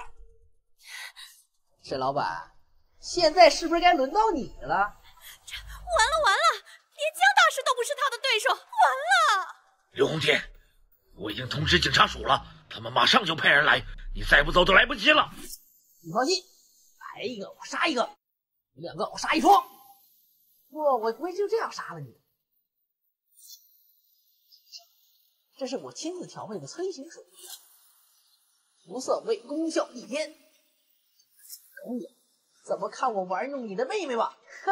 沈老板，现在是不是该轮到你了？ 完了，连江大师都不是他的对手，完了！ 刘洪天，我已经通知警察署了，他们马上就派人来，你再不走都来不及了。 你放心，来一个我杀一个，你2个我杀一双。不，我不会就这样杀了你。这是我亲自调配的催情水，肤色味功效逆天。等我怎么看我玩弄你的妹妹吧！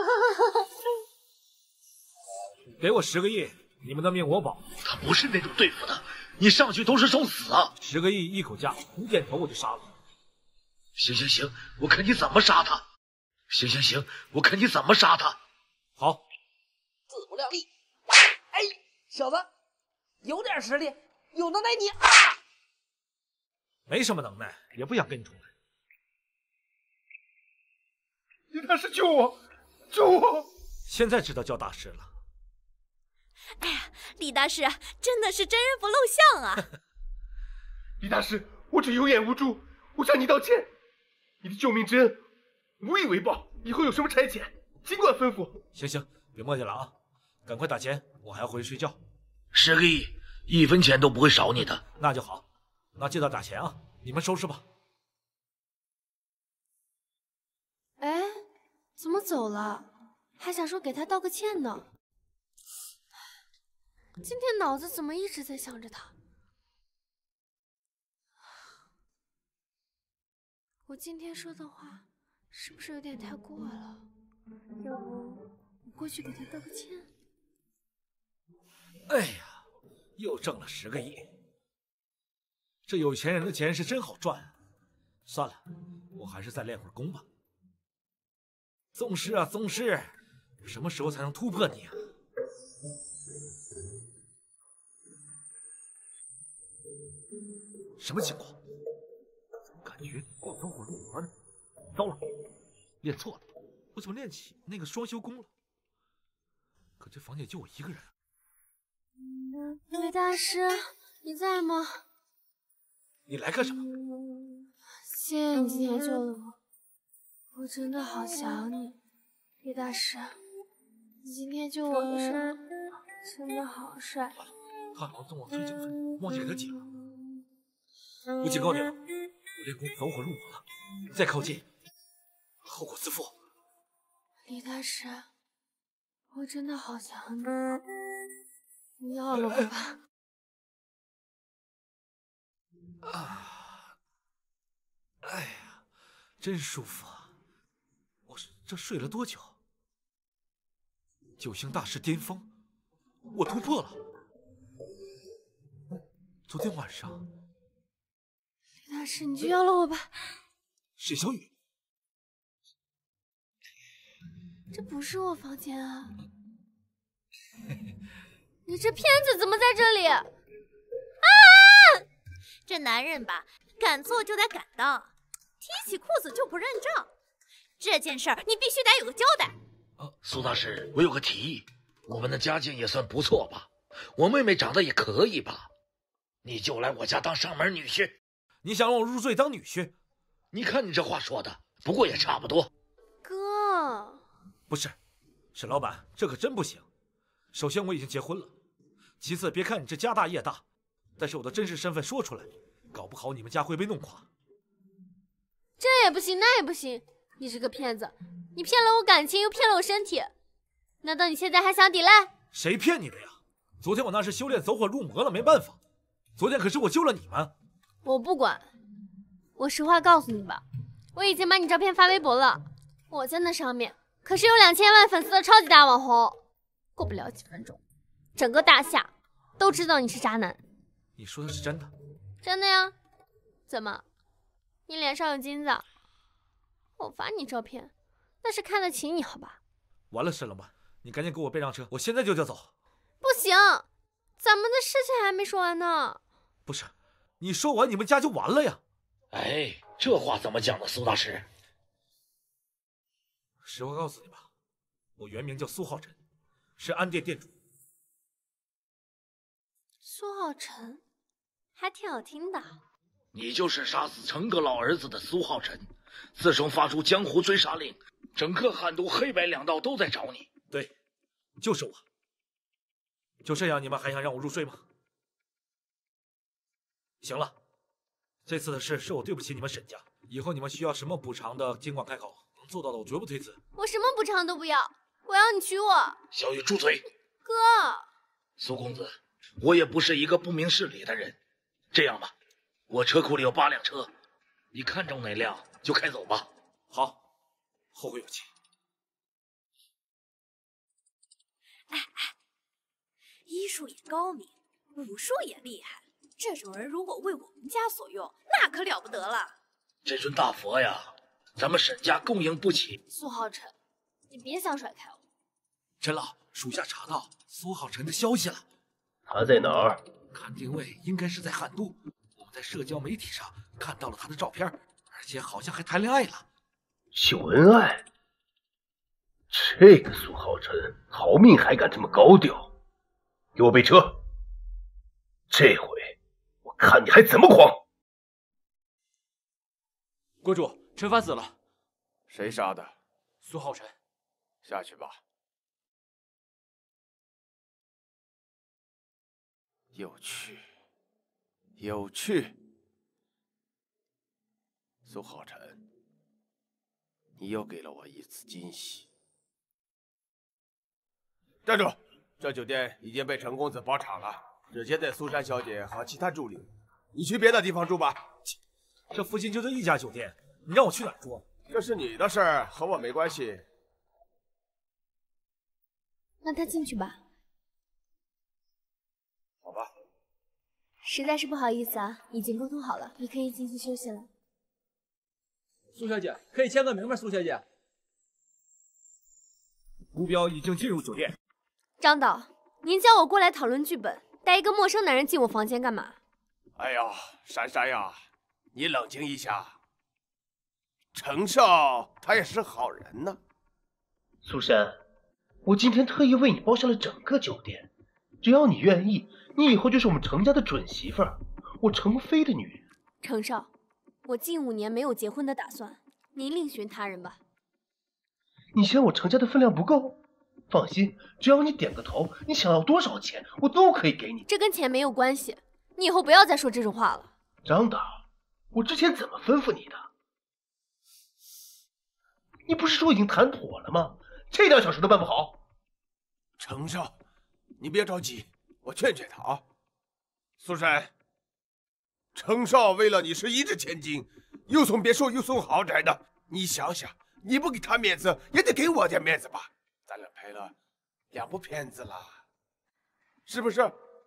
给我10个亿，你们的命我保。 他不是那种对付的，你上去都是受死啊 ！10个亿一口价，你点头我就杀了。 行，我看你怎么杀他。行，我看你怎么杀他。 好， 自不量力。哎，小子，有点实力，有能耐你啊！ 没什么能耐，也不想跟你同来。 李大师救我！救我！ 现在知道叫大师了。 哎呀，李大师真的是真人不露相啊！ 李大师，我只有眼无珠，我向你道歉。你的救命之恩，无以为报。以后有什么差遣，尽管吩咐。 行，别磨叽了啊，赶快打钱，我还要回去睡觉。 10个亿，1分钱都不会少你的。 那就好，那记得打钱啊！你们收拾吧。 哎，怎么走了？还想说给他道个歉呢。今天脑子怎么一直在想着他？我今天说的话是不是有点太过了？要不我过去给他道个歉？ 哎呀，又挣了10个亿，这有钱人的钱是真好赚。算了，我还是再练会儿功吧。宗师啊，宗师，我什么时候才能突破你啊？什么情况？感觉我走火入魔呢。糟了，练错了，我怎么练起那个双修功了？可这房间就我一个人。 魏大师，你在吗？ 你来干什么？ 谢谢你今天救了我，我真的好想你，魏大师。你今天救我的时候真的好帅。 他好像送我催情粉，忘记给他解了。我警告你了，我练功走火入魔了，再靠近，后果自负。 李大师，我真的好想你，你要了我吧。 哎呀，真舒服啊！我这睡了多久？9星大师巅峰，我突破了。昨天晚上， 李大师，你就要了我吧。 沈小雨， 这不是我房间啊！你这骗子怎么在这里？啊！ 这男人吧，敢做就得敢当，提起裤子就不认账。这件事儿你必须得有个交代。 苏大师，我有个提议，我们的家境也算不错吧，我妹妹长得也可以吧，你就来我家当上门女婿。 你想让我入赘当女婿？ 你看你这话说的，不过也差不多。 哥， 不是， 沈老板，这可真不行。首先我已经结婚了，其次别看你这家大业大，但是我的真实身份说出来，搞不好你们家会被弄垮。 这也不行，那也不行，你是个骗子，你骗了我感情，又骗了我身体，难道你现在还想抵赖？ 谁骗你的呀？昨天我那是修炼走火入魔了，没办法。昨天可是我救了你们。 我不管，我实话告诉你吧，我已经把你照片发微博了，我在那上面可是有2000万粉丝的超级大网红，过不了几分钟，整个大夏都知道你是渣男。 你说的是真的？ 真的呀。怎么，你脸上有金子？我发你照片，那是看得起你好吧？ 完了，沈老板，你赶紧给我备上车，我现在就走。 不行，咱们的事情还没说完呢。 不是，你说完你们家就完了呀？ 哎，这话怎么讲的，苏大师？ 实话告诉你吧，我原名叫苏浩辰，是安店店主。 苏浩辰，还挺好听的。 你就是杀死成哥老儿子的苏浩辰，自从发出江湖追杀令，整个汉都黑白两道都在找你。 对，就是我。就这样，你们还想让我入睡吗？行了，这次的事是我对不起你们沈家，以后你们需要什么补偿的，尽管开口，能做到的我绝不推辞。 我什么补偿都不要，我要你娶我。 小雨，住嘴！ 哥， 苏公子，我也不是一个不明事理的人。这样吧，我车库里有8辆车，你看中哪辆就开走吧。 好，后会有期。 医术也高明，武术也厉害，这种人如果为我们家所用，那可了不得了。 这尊大佛呀，咱们沈家供应不起。 苏浩辰，你别想甩开我。 陈老，属下查到苏浩辰的消息了。 他在哪儿？ 看定位应该是在汉都，我们在社交媒体上看到了他的照片，而且好像还谈恋爱了。 秀恩爱？这个苏浩辰逃命还敢这么高调？给我备车！这回我看你还怎么狂！ 国主，陈凡死了。谁杀的？ 苏浩辰。 下去吧。有趣，有趣。苏浩辰，你又给了我一次惊喜。 站住！这酒店已经被陈公子包场了，只接待苏珊小姐和其他助理。你去别的地方住吧。 这附近就这一家酒店，你让我去哪儿住？ 这是你的事儿，和我没关系。 那他进去吧。 好吧。 实在是不好意思啊，已经沟通好了，你可以进去休息了。 苏小姐，可以签个名吗？苏小姐。 目标已经进入酒店。 张导，您叫我过来讨论剧本，带一个陌生男人进我房间干嘛？ 哎呀，珊珊呀，你冷静一下。程少他也是好人呢。 苏珊，我今天特意为你包下了整个酒店，只要你愿意，你以后就是我们程家的准媳妇儿，我程飞的女人。 程少，我近5年没有结婚的打算，您另寻他人吧。 你嫌我程家的分量不够？放心，只要你点个头，你想要多少钱，我都可以给你。 这跟钱没有关系，你以后不要再说这种话了。 张导，我之前怎么吩咐你的？你不是说已经谈妥了吗？这点小事都办不好。 程少，你别着急，我劝劝他啊。苏珊，程少为了你是一掷千金，又送别墅又送豪宅的，你想想，你不给他面子，也得给我点面子吧。咱俩拍了2部片子了，是不是？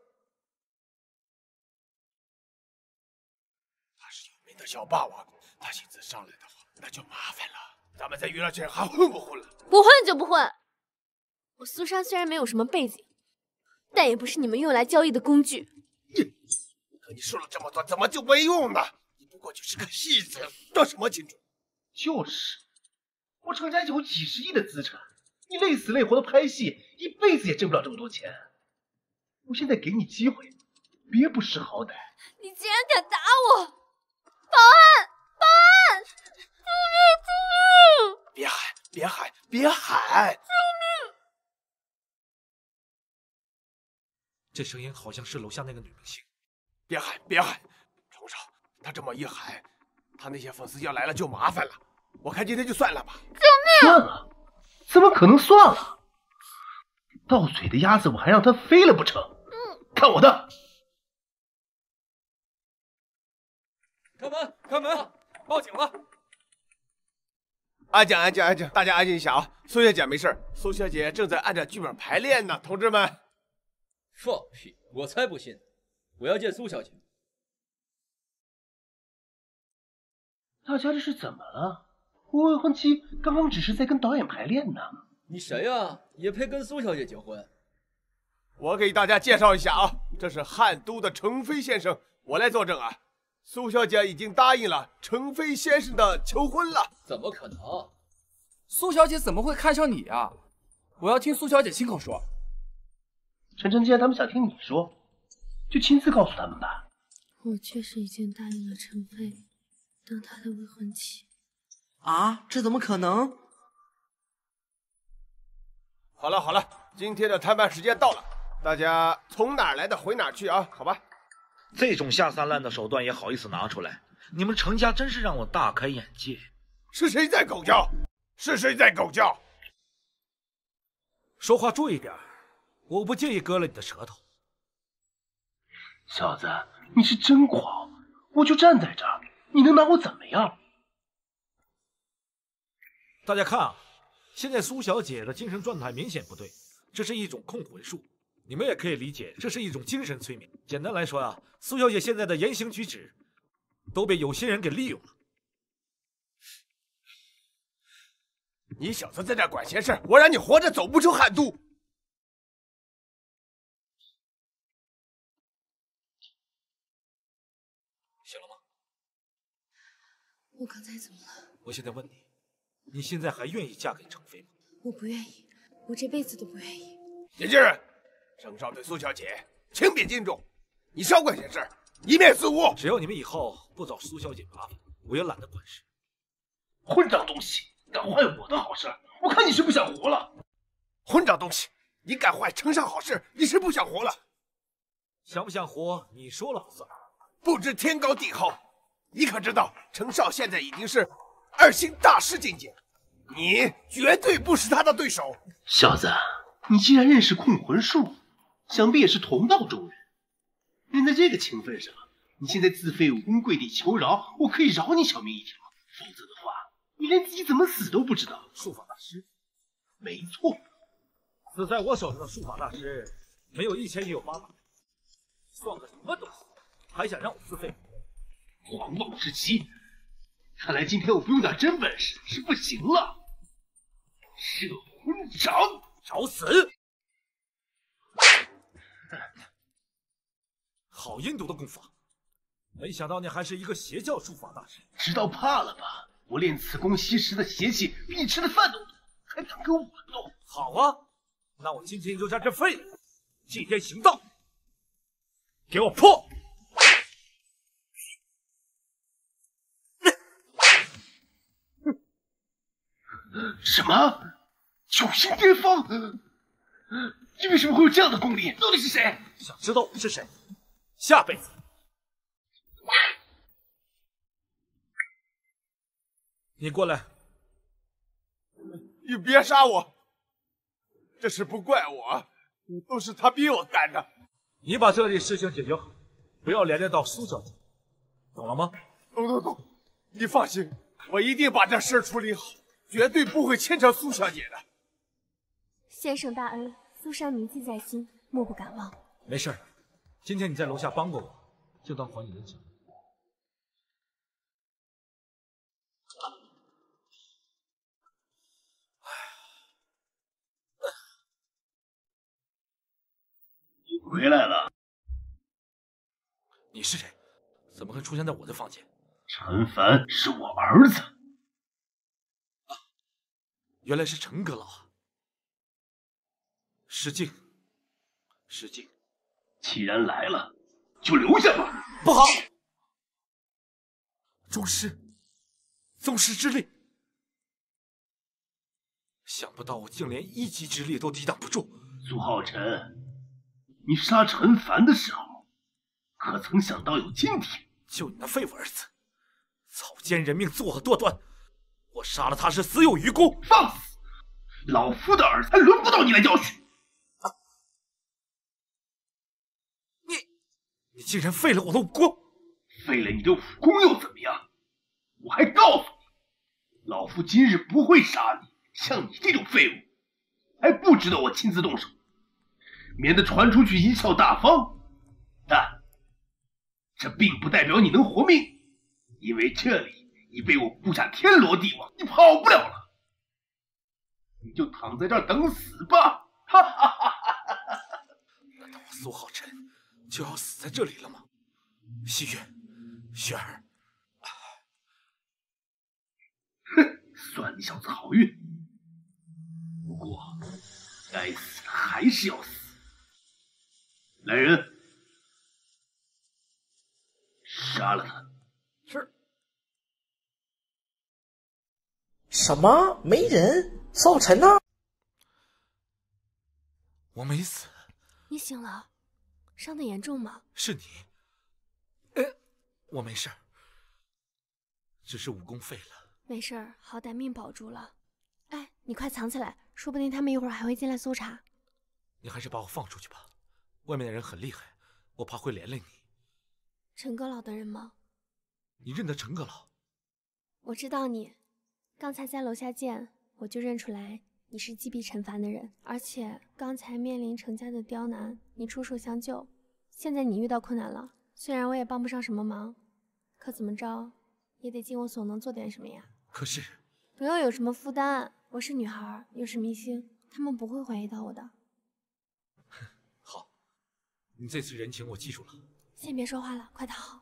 他是有名的小霸王，他性子上来的话，那就麻烦了。咱们在娱乐圈还混不混了？ 不混就不混。我苏珊虽然没有什么背景，但也不是你们用来交易的工具。 可你说了这么多，怎么就没用呢？你不过就是个戏子，装什么清楚？ 就是，我程家有几十亿的资产，你累死累活的拍戏，一辈子也挣不了这么多钱。我现在给你机会，别不识好歹。 你竟然敢打我！保安！保安！救命！救命！ 别喊！别喊！别喊！ 救命！ 这声音好像是楼下那个女明星。 别喊，别喊，程少，他这么一喊，他那些粉丝要来了就麻烦了。我看今天就算了吧。 算了？怎么可能算了？到嘴的鸭子我还让它飞了不成？看我的！ 开门，开门！报警了！ 安静，安静，安静，大家安静一下啊！苏小姐没事，苏小姐正在按照剧本排练呢，同志们。 放屁！我才不信！我要见苏小姐。 大家这是怎么了？我未婚妻刚刚只是在跟导演排练呢。 你谁呀？也配跟苏小姐结婚？ 我给大家介绍一下啊，这是汉都的程飞先生，我来作证啊。苏小姐已经答应了程飞先生的求婚了。 怎么可能？ 苏小姐怎么会看上你啊？我要听苏小姐亲口说。 晨晨，既然他们想听你说，就亲自告诉他们吧。 我确实已经答应了程飞当他的未婚妻。 啊，这怎么可能？ 好了好了，今天的谈判时间到了，大家从哪儿来的回哪儿去啊，好吧？ 这种下三滥的手段也好意思拿出来，你们程家真是让我大开眼界。 是谁在狗叫？是谁在狗叫？ 说话注意点，我不介意割了你的舌头。 小子，你是真狂！我就站在这儿，你能拿我怎么样？ 大家看啊，现在苏小姐的精神状态明显不对，这是一种控魂术。你们也可以理解，这是一种精神催眠。简单来说啊，苏小姐现在的言行举止都被有心人给利用了。 你小子在这管闲事，我让你活着走不出汉都。 醒了吗？ 我刚才怎么了？ 我现在问你，你现在还愿意嫁给程飞吗？ 我不愿意，我这辈子都不愿意。 年轻人，程少对苏小姐轻别轻重，你少管闲事，一面四无。 只要你们以后不找苏小姐麻烦，我也懒得管事。 混账东西，敢坏我的好事，我看你是不想活了。 混账东西，你敢坏程少好事，你是不想活了。 想不想活，你说了算。 不知天高地厚，你可知道程少现在已经是2星大师境界，你绝对不是他的对手。 小子，你既然认识控魂术，想必也是同道中人。人在这个情分上，你现在自废武功跪地求饶，我可以饶你小命一条。否则的话，你连自己怎么死都不知道。 术法大师， 没错， 死在我手上的术法大师，没有1000也有800，算个什么东西？还想让我自废？ 狂妄之极！看来今天我不用点真本事是不行了。摄魂掌， 找死！好阴毒的功法，没想到你还是一个邪教术法大师。 知道怕了吧？我练此功吸食的邪气比你吃的饭都多，还敢跟我斗？ 好啊，那我今天就在这废了。祭天行道，给我破！ 什么？九星巅峰？你为什么会有这样的功力？到底是谁？ 想知道我是谁？下辈子。你过来。 你别杀我，这事不怪我，都是他逼我干的。 你把这里事情解决好，不要连累到苏小姐，懂了吗？ 懂。你放心，我一定把这事处理好，绝对不会牵扯苏小姐的。 先生大恩，苏珊铭记在心，莫不敢忘。 没事，今天你在楼下帮过我，就当还你人情。 你回来了。 你是谁？怎么会出现在我的房间？ 陈凡是我儿子。 原来是陈阁老啊！失敬，失敬。 既然来了，就留下吧。 不好！宗师之力，想不到我竟连1级之力都抵挡不住。 苏浩辰， 你杀陈凡的时候，可曾想到有今天？ 就你那废物儿子，草菅人命，作恶多端，我杀了他是死有余辜。 放肆！老夫的儿子还轮不到你来教训。 你竟然废了我的武功！ 废了你的武功又怎么样？我还告诉你，老夫今日不会杀你。像你这种废物，还不值得我亲自动手，免得传出去贻笑大方。但这并不代表你能活命，因为这里已被我布下天罗地网，你跑不了了。你就躺在这儿等死吧！哈哈哈哈！ 难道我苏浩辰就要死在这里了吗？西月，雪儿， 哼，算你小子好运。不过，该死的还是要死。来人，杀了他！ 是。 什么？没人？苏浩辰呢？ 我没死。 你醒了？伤得严重吗？ 是你。我没事儿，只是武功废了。 没事儿，好歹命保住了。哎，你快藏起来，说不定他们一会儿还会进来搜查。 你还是把我放出去吧，外面的人很厉害，我怕会连累你。 陈阁老的人吗？ 你认得陈阁老？ 我知道你，刚才在楼下见，我就认出来你是击毙陈凡的人，而且刚才面临程家的刁难，你出手相救。现在你遇到困难了，虽然我也帮不上什么忙，可怎么着也得尽我所能做点什么呀。 可是不用有什么负担，我是女孩，又是明星，他们不会怀疑到我的。 好，你这次人情我记住了。 先别说话了，快躺好。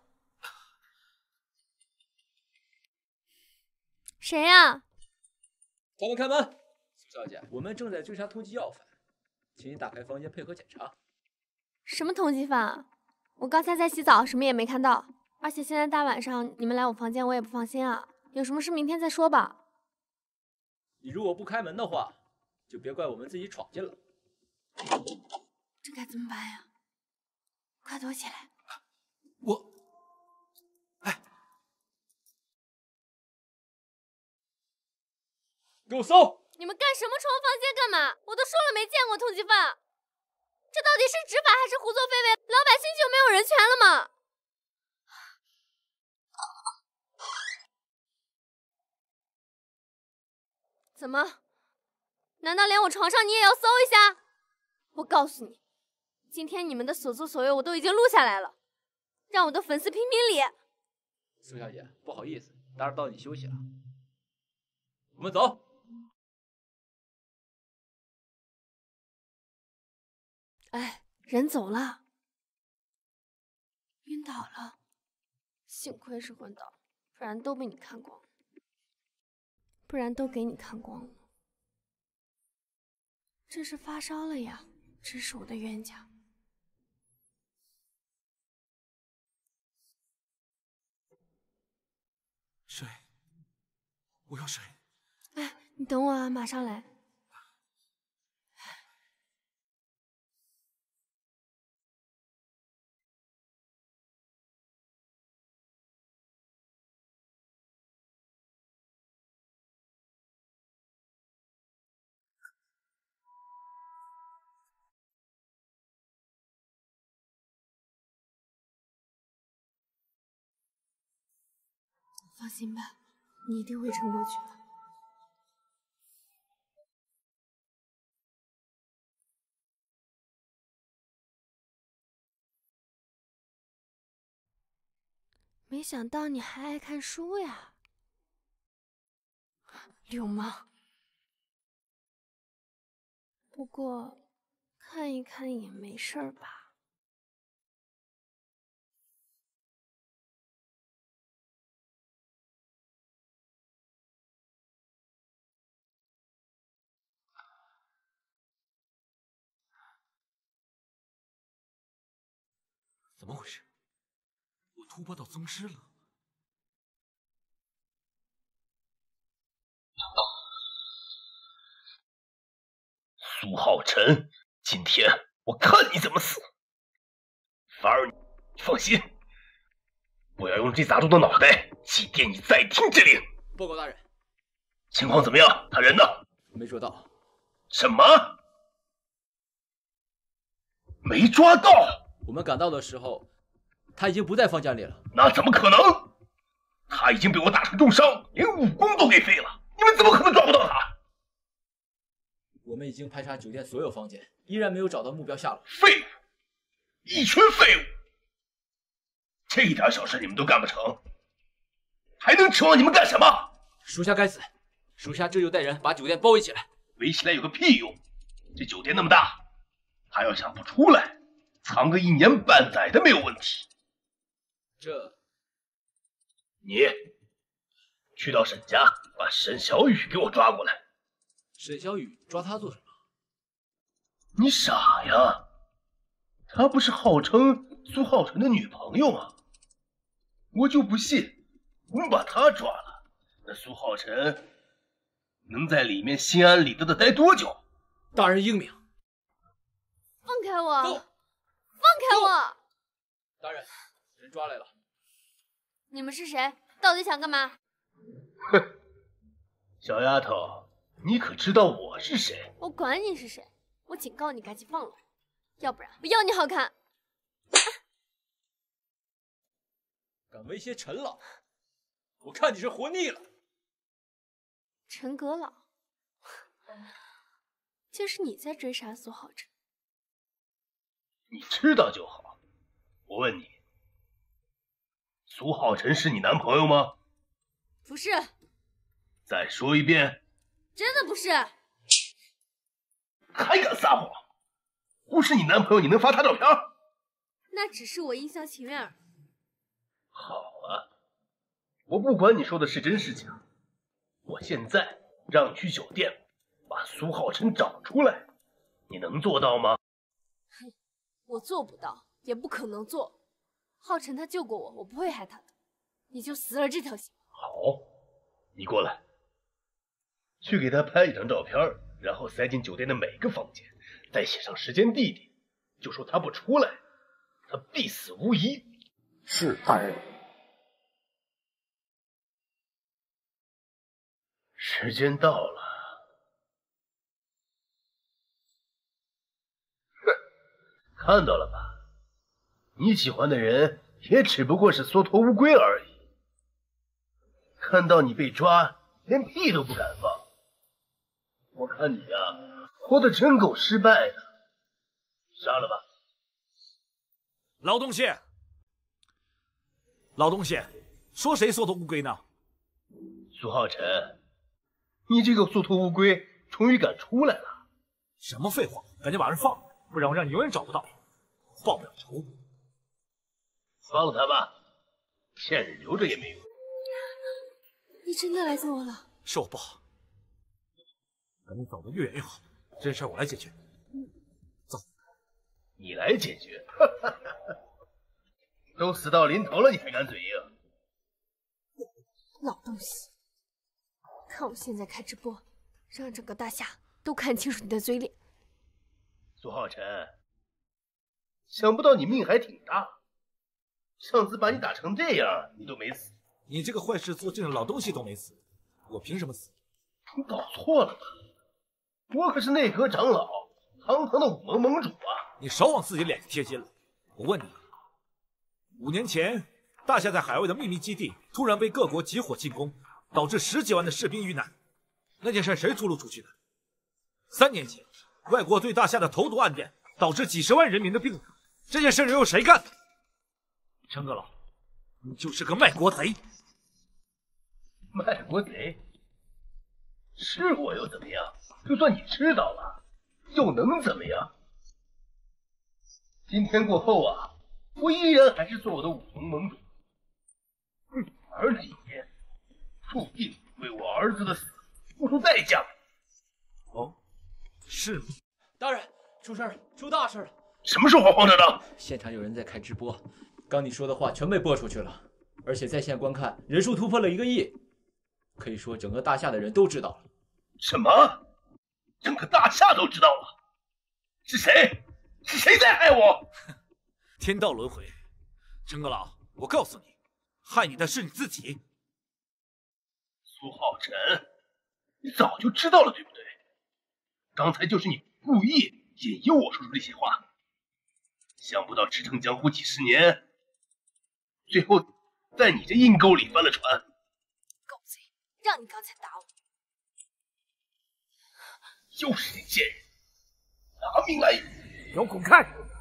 谁呀？ 咱们开门。苏小姐，我们正在追查通缉要犯，请你打开房间配合检查。 什么通缉犯？我刚才在洗澡，什么也没看到。而且现在大晚上你们来我房间，我也不放心啊。有什么事明天再说吧。 你如果不开门的话，就别怪我们自己闯进了。 这该怎么办呀？快躲起来！ 给我搜！ 你们干什么？闯我房间干嘛？我都说了没见过通缉犯，这到底是执法还是胡作非为？老百姓就没有人权了吗？怎么？难道连我床上你也要搜一下？我告诉你，今天你们的所作所为我都已经录下来了，让我的粉丝评评理。 苏小姐，不好意思，打扰到你休息了。我们走。 哎，人走了，晕倒了，幸亏是昏倒，不然都被你看光了，不然都给你看光了。这是发烧了呀，真是我的冤家。 水，我要水。 哎，你等我啊，马上来。放心吧，你一定会撑过去的。没想到你还爱看书呀，流氓！不过看一看也没事儿吧？ 怎么回事？我突破到宗师了。 苏浩辰，今天我看你怎么死！ 反而放心，不要用这杂种的脑袋祭奠你在天之灵。 报告大人， 情况怎么样？他人呢？ 没捉到。 什么？没抓到？ 我们赶到的时候，他已经不在房间里了。 那怎么可能？他已经被我打成重伤，连武功都给废了，你们怎么可能抓不到他？ 我们已经排查酒店所有房间，依然没有找到目标下落。 废物，一群废物！这点小事你们都干不成，还能指望你们干什么？ 属下该死，属下这就带人把酒店包围起来。 围起来有个屁用！这酒店那么大，他要想不出来，藏个1年半载的没有问题。你去到沈家，把沈小雨给我抓过来。 沈小雨抓他做什么？ 你傻呀？她不是号称苏浩辰的女朋友吗？我就不信，我们把她抓了，那苏浩辰能在里面心安理得的待多久？ 大人英明。 放开我！放开我！ 大人，人抓来了。 你们是谁？到底想干嘛？ 哼，小丫头，你可知道我是谁？ 我管你是谁，我警告你赶紧放了，要不然我要你好看！ 敢威胁陈老，我看你是活腻了。 陈阁老，就是你在追杀苏浩辰。 你知道就好。我问你，苏浩辰是你男朋友吗？ 不是。 再说一遍。 真的不是。 还敢撒谎？不是你男朋友，你能发他照片？ 那只是我一厢情愿而已。 好啊，我不管你说的是真是假，我现在让你去酒店把苏浩辰找出来，你能做到吗？ 哼，我做不到，也不可能做。浩辰他救过我，我不会害他的，你就死了这条心。 好，你过来，去给他拍一张照片，然后塞进酒店的每个房间，再写上时间地点，就说他不出来，他必死无疑。 是，大人。 时间到了。哼，看到了吧？你喜欢的人也只不过是缩头乌龟而已。看到你被抓，连屁都不敢放。我看你呀，活得真够失败的。杀了吧！ 老东西，老东西，说谁缩头乌龟呢？ 苏浩辰，你这个缩头乌龟终于敢出来了！ 什么废话，赶紧把人放了，不然我让你永远找不到。报不了仇。 放了他吧，现任留着也没用。 你真的来救我了？ 是我不好，赶紧走得越远越好。这事我来解决。走， 你来解决？都死到临头了，你还敢嘴硬？ 老东西，看我现在开直播，让整个大夏都看清楚你的嘴脸。 苏浩辰，想不到你命还挺大，上次把你打成这样，你都没死。 你这个坏事做尽的老东西都没死，我凭什么死？ 你搞错了吧？我可是内阁长老，堂堂的武盟盟主啊！ 你少往自己脸上贴金了。我问你，5年前大夏在海外的秘密基地突然被各国集火进攻，导致10几万的士兵遇难，那件事谁吐露出去的？3年前，外国对大夏的投毒案件导致几10万人民的病死，这件事又有谁干的？陈阁老，你就是个卖国贼！ 卖国贼？是我又怎么样？就算你知道了，又能怎么样？今天过后啊，我依然还是做我的武盟盟主。而你注定为我儿子的死付出代价。 哦，是吗？ 大人，出事了，出大事了！ 什么时候慌慌张张？ 现场有人在开直播，刚你说的话全被播出去了，而且在线观看人数突破了1个亿，可以说整个大夏的人都知道了。 什么？整个大夏都知道了？是谁？是谁在害我？ 天道轮回，陈阁老，我告诉你，害你的是你自己。 苏浩辰，你早就知道了，对不对？刚才就是你故意引诱我说出这些话，想不到驰骋江湖几十年，最后在你这阴沟里翻了船。 狗贼，让你刚才打我！ 又是你贱人，拿命来！ 有孔开！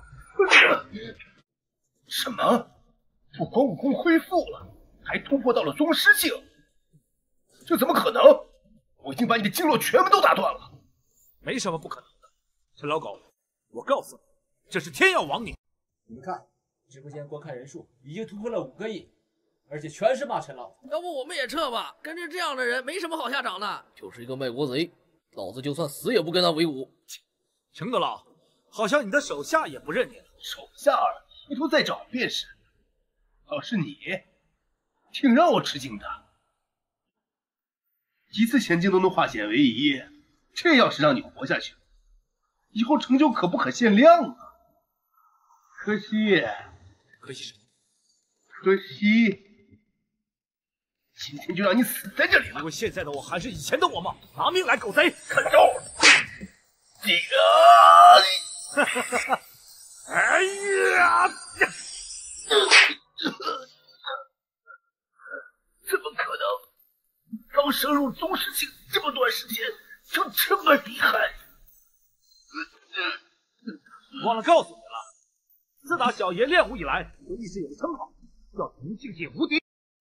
什么？不光武功恢复了，还突破到了宗师境？这怎么可能？我已经把你的经络全部都打断了。 没什么不可能的，陈老狗，我告诉你，这是天要亡你！ 你们看，直播间观看人数已经突破了5个亿，而且全是骂陈老。 要不我们也撤吧？跟着这样的人没什么好下场的，就是一个卖国贼，老子就算死也不跟他为伍。 陈阁老，好像你的手下也不认你了。 手下回头再找便是。倒是你，挺让我吃惊的，一次前进都能化险为夷，这要是让你活下去，以后成就可不可限量啊！可惜， 可惜什么？ 可惜，今天就让你死在这里了。 因为现在的我还是以前的我吗？拿命来，狗贼！ 看招！ 哎呀！ 怎么可能？刚升入宗师境，这么短时间就这么厉害？ 忘了告诉你了，自打小爷练武以来，就一直有个称号，叫同境界无敌。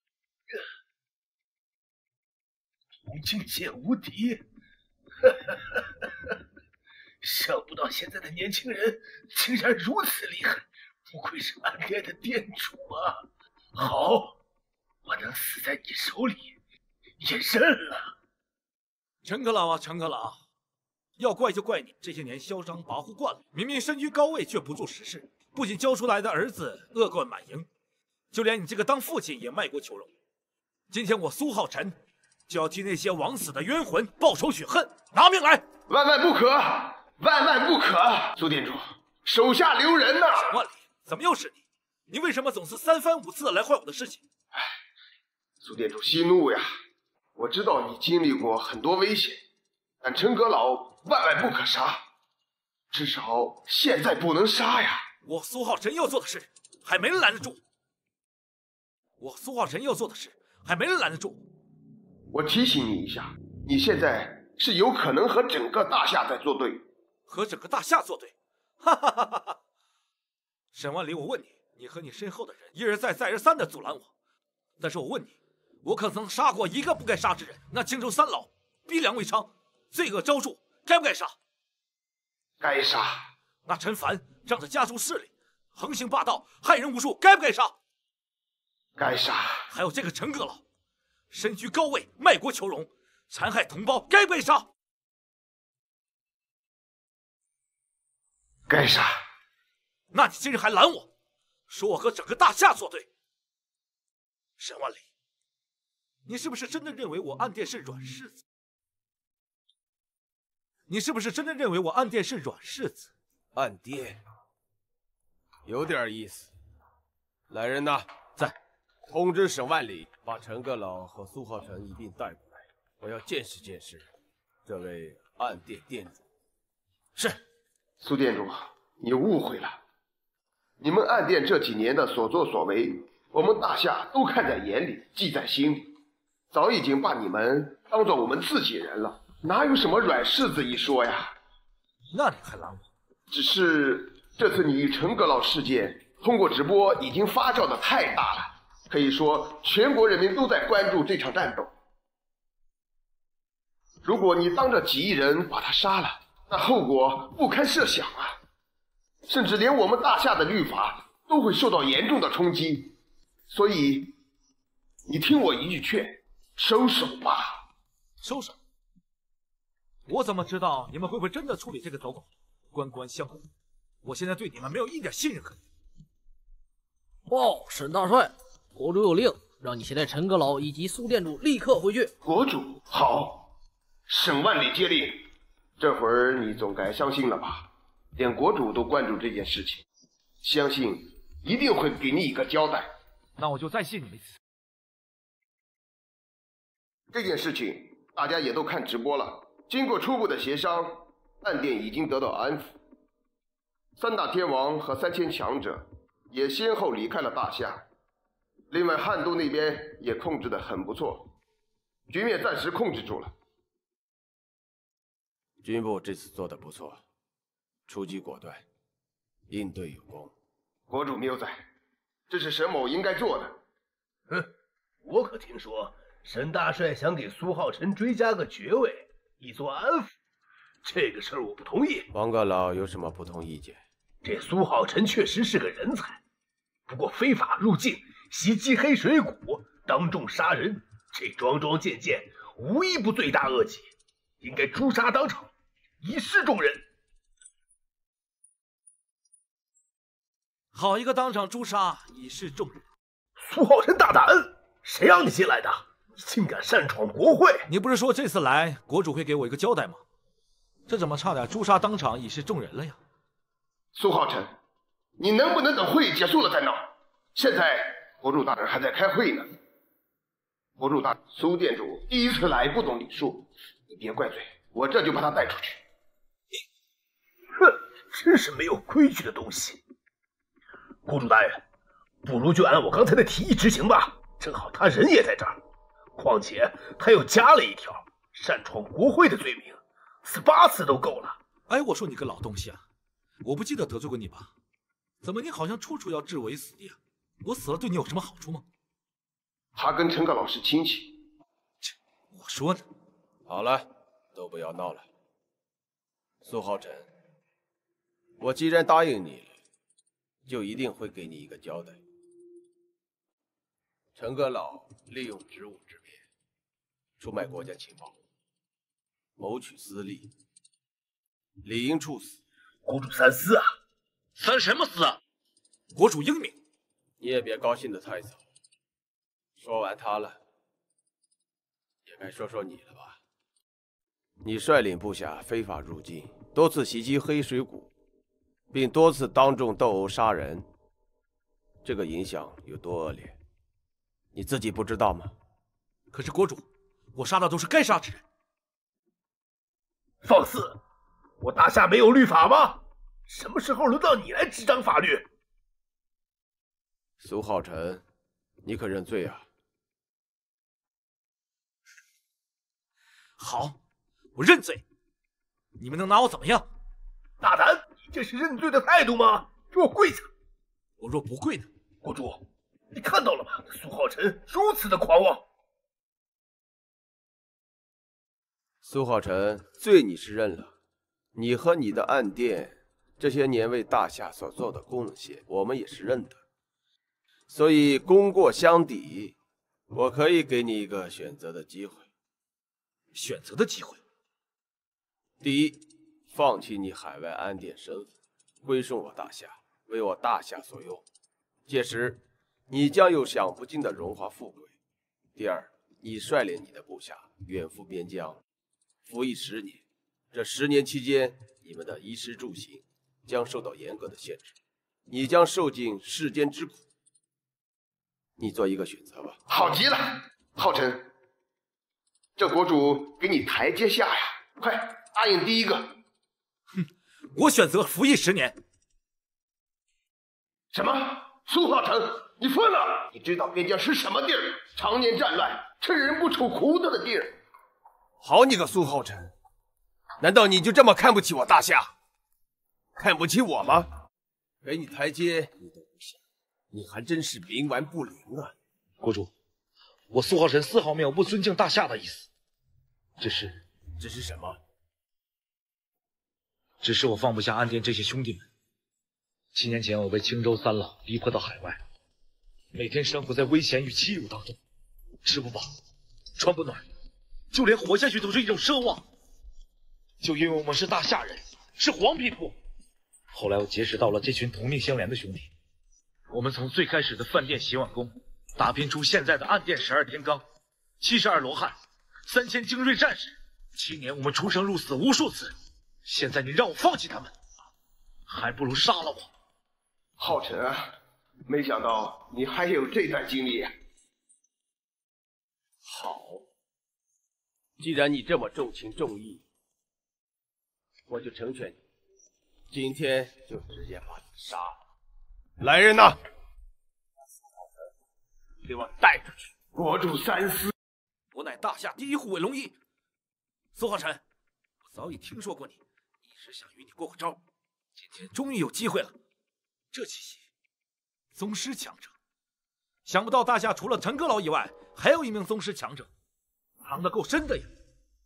同境界无敌？想不到现在的年轻人竟然如此厉害，不愧是暗店的店主啊！好，我能死在你手里也认了。 陈阁老啊，陈阁老，要怪就怪你这些年嚣张跋扈惯了，明明身居高位却不注实事，不仅教出来的儿子恶贯满盈，就连你这个当父亲也卖国求荣。今天我苏浩辰就要替那些枉死的冤魂报仇雪恨，拿命来！ 万万不可！万万不可！苏店主，手下留人呐！ 沈万里，怎么又是你？你为什么总是3番5次的来坏我的事情？ 唉，苏店主息怒呀！我知道你经历过很多危险，但陈阁老万万不可杀，至少现在不能杀呀！ 我苏浩辰要做的事，还没人拦得住。我苏浩辰要做的事，还没人拦得住。 我提醒你一下，你现在是有可能和整个大夏在作对。 和整个大夏作对？哈哈哈哈！沈万里，我问你，你和你身后的人一而再再而三的阻拦我，但是我问你，我可曾杀过一个不该杀之人？那青州3老逼良为娼，罪恶昭著，该不该杀？ 该杀。 那陈凡仗着家族势力，横行霸道，害人无数，该不该杀？ 该杀。 还有这个陈阁老，身居高位，卖国求荣，残害同胞，该不该杀？ 该杀。 那你今日还拦我，说我和整个大夏作对？沈万里，你是不是真的认为我暗殿是软柿子？你是不是真的认为我暗殿是软柿子？ 暗殿有点意思。来人呐， 在， 通知沈万里把陈阁老和苏浩辰一并带过来，我要见识见识这位暗殿殿主。 是。 苏店主，你误会了。你们暗殿这几年的所作所为，我们大夏都看在眼里，记在心里，早已经把你们当做我们自己人了，哪有什么软柿子一说呀？ 那你还拦我？ 只是这次你与陈阁老事件通过直播已经发酵的太大了，可以说全国人民都在关注这场战斗。如果你当着几亿人把他杀了，那后果不堪设想啊！甚至连我们大夏的律法都会受到严重的冲击。所以，你听我一句劝，收手吧。 收手？我怎么知道你们会不会真的处理这个走狗？官官相护，我现在对你们没有一点信任可言。 报，沈大帅，国主有令，让你携带陈阁老以及苏店主立刻回去。 国主好，沈万里接令。这会儿你总该相信了吧？连国主都关注这件事情，相信一定会给你一个交代。 那我就再信你们一次。 这件事情大家也都看直播了，经过初步的协商，暗殿已经得到安抚，3大天王和3000强者也先后离开了大夏。另外，汉都那边也控制得很不错，局面暂时控制住了。 军部这次做得不错，出击果断，应对有功。 国主谬在，这是沈某应该做的。 哼，我可听说沈大帅想给苏浩辰追加个爵位，以作安抚。这个事儿我不同意。 王阁老有什么不同意见？ 这苏浩辰确实是个人才，不过非法入境、袭击黑水谷、当众杀人，这桩桩件件无一不罪大恶极，应该诛杀当场，以示众人。 好一个当场诛杀，以示众人！ 苏浩辰大胆，谁让你进来的？你竟敢擅闯国会！ 你不是说这次来国主会给我一个交代吗？这怎么差点诛杀当场，以示众人了呀？ 苏浩辰，你能不能等会议结束了再闹？现在国主大人还在开会呢。国主大人，苏店主第一次来不懂礼数，你别怪罪，我这就把他带出去。 哼，真是没有规矩的东西！国主大人，不如就按我刚才的提议执行吧，正好他人也在这儿。况且他又加了一条擅闯国会的罪名，18次都够了。 哎，我说你个老东西啊，我不记得得罪过你吧？怎么你好像处处要置我于死地啊？我死了对你有什么好处吗？ 他跟陈阁老是亲戚。 我说呢。 好了，都不要闹了。苏浩辰，我既然答应你了，就一定会给你一个交代。陈阁老利用职务之便，出卖国家情报，谋取私利，理应处死。 国主三思啊！ 三什么思啊？国主英明。 你也别高兴得太早。说完他了，也该说说你了吧？你率领部下非法入境，多次袭击黑水谷，并多次当众斗殴杀人，这个影响有多恶劣，你自己不知道吗？ 可是国主，我杀的都是该杀之人。 放肆！我大夏没有律法吗？什么时候轮到你来执掌法律？ 苏浩辰，你可认罪啊？ 好，我认罪。你们能拿我怎么样？ 大胆！你这是认罪的态度吗？给我跪下！ 我若不跪呢？ 国主，你看到了吗？苏浩辰如此的狂妄。 苏浩辰，罪你是认了，你和你的暗殿这些年为大夏所做的贡献，我们也是认的。所以功过相抵，我可以给你一个选择的机会。 选择的机会？ 第一，放弃你海外暗殿身份，归顺我大夏，为我大夏所用。届时，你将有享不尽的荣华富贵。第二，你率领你的部下远赴边疆，服役10年。这10年期间，你们的衣食住行将受到严格的限制，你将受尽世间之苦。你做一个选择吧。 好极了，浩辰，这国主给你台阶下呀！快答应第一个。 哼，我选择服役10年。 什么？苏浩辰，你疯了！你知道边疆是什么地儿？常年战乱，趁人不处苦等的地儿。 好你个苏浩辰，难道你就这么看不起我大夏？看不起我吗？给你台阶你都不想，你还真是冥顽不灵啊！ 国主，我苏浩辰丝毫没有不尊敬大夏的意思，只是什么？ 只是我放不下暗殿这些兄弟们。7年前，我被青州三老逼迫到海外，每天生活在危险与欺辱当中，吃不饱，穿不暖，就连活下去都是一种奢望。就因为我们是大夏人，是黄皮肤。后来我结识到了这群同命相连的兄弟，我们从最开始的饭店洗碗工，打拼出现在的暗殿12天罡、72罗汉、3000精锐战士。7年，我们出生入死无数次。现在你让我放弃他们，还不如杀了我。 浩辰啊， 没想到你还有这段经历。 好，既然你这么重情重义，我就成全你，今天就直接把你杀了。 来人呐， 给我带出去！ 国主三思。 我乃大夏第一护卫龙一，苏浩辰，我早已听说过你，一直想与你过过招，今天终于有机会了。这气息，宗师强者，想不到大夏除了陈阁老以外，还有一名宗师强者，藏得够深的呀！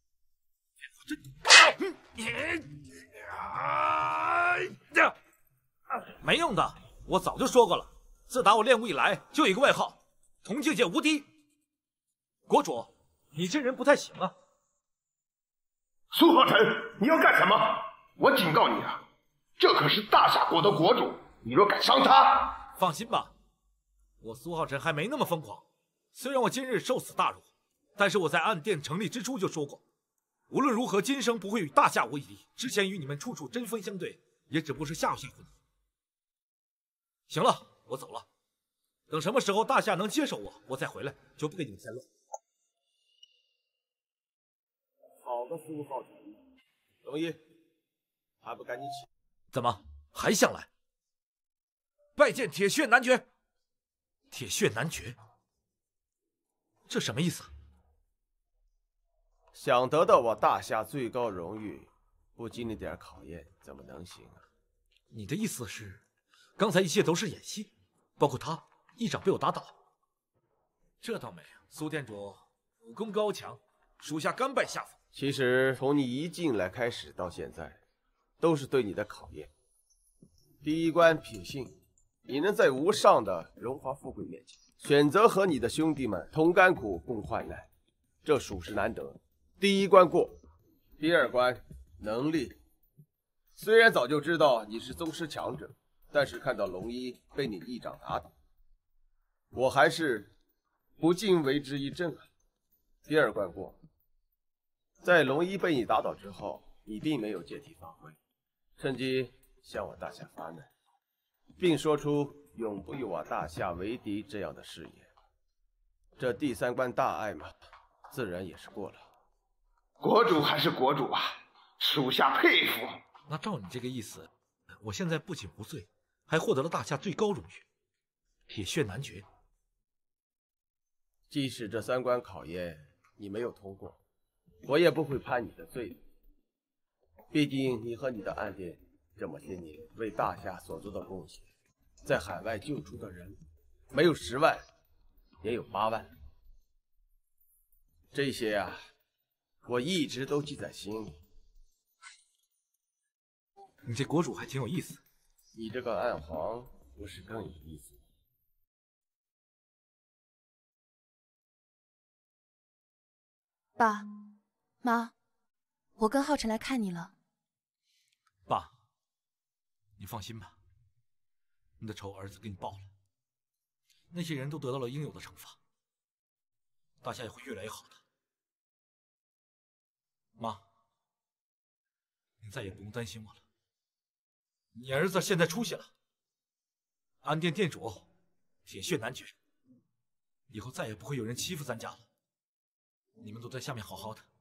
没用的，我早就说过了，自打我练武以来，就有一个外号，同境界无敌。国主，你这人不太行啊！ 苏浩辰，你要干什么？我警告你啊，这可是大夏国的国主，你若敢伤他， 放心吧，我苏浩辰还没那么疯狂。虽然我今日受此大辱，但是我在暗殿成立之初就说过，无论如何今生不会与大夏为敌。之前与你们处处针锋相对，也只不过是吓唬吓唬你。行了，我走了。等什么时候大夏能接受我，我再回来，就不跟你们闲乱。 好个苏浩辰，龙一，还不赶紧起？ 怎么还想来？拜见铁血男爵。铁血男爵，这什么意思？ 想得到我大夏最高荣誉，不经历点考验怎么能行啊？ 你的意思是，刚才一切都是演戏，包括他一掌被我打倒？这倒没有，苏店主武功高强，属下甘拜下风。 其实从你一进来开始到现在，都是对你的考验。第一关品性，你能在无上的荣华富贵面前，选择和你的兄弟们同甘苦共患难，这属实难得。第一关过，第二关能力。虽然早就知道你是宗师强者，但是看到龙一被你一掌打倒，我还是不禁为之一震啊。第二关过，在龙一被你打倒之后，你并没有借题发挥，趁机向我大夏发难，并说出永不与我大夏为敌这样的誓言。这第三关大碍嘛，自然也是过了。 国主还是国主啊，属下佩服。 那照你这个意思，我现在不仅无罪，还获得了大夏最高荣誉——铁血男爵。 即使这三关考验你没有通过，我也不会判你的罪的。毕竟你和你的暗殿这么些年为大夏所做的贡献，在海外救出的人没有10万，也有8万。这些啊，我一直都记在心里。 你这国主还挺有意思。 你这个暗皇不是更有意思？ 爸妈，我跟浩辰来看你了。 爸，你放心吧，你的仇儿子给你报了，那些人都得到了应有的惩罚，大夏也会越来越好的。妈，你再也不用担心我了。你儿子现在出息了，安殿殿主，铁血男爵，以后再也不会有人欺负咱家了。你们都在下面好好的，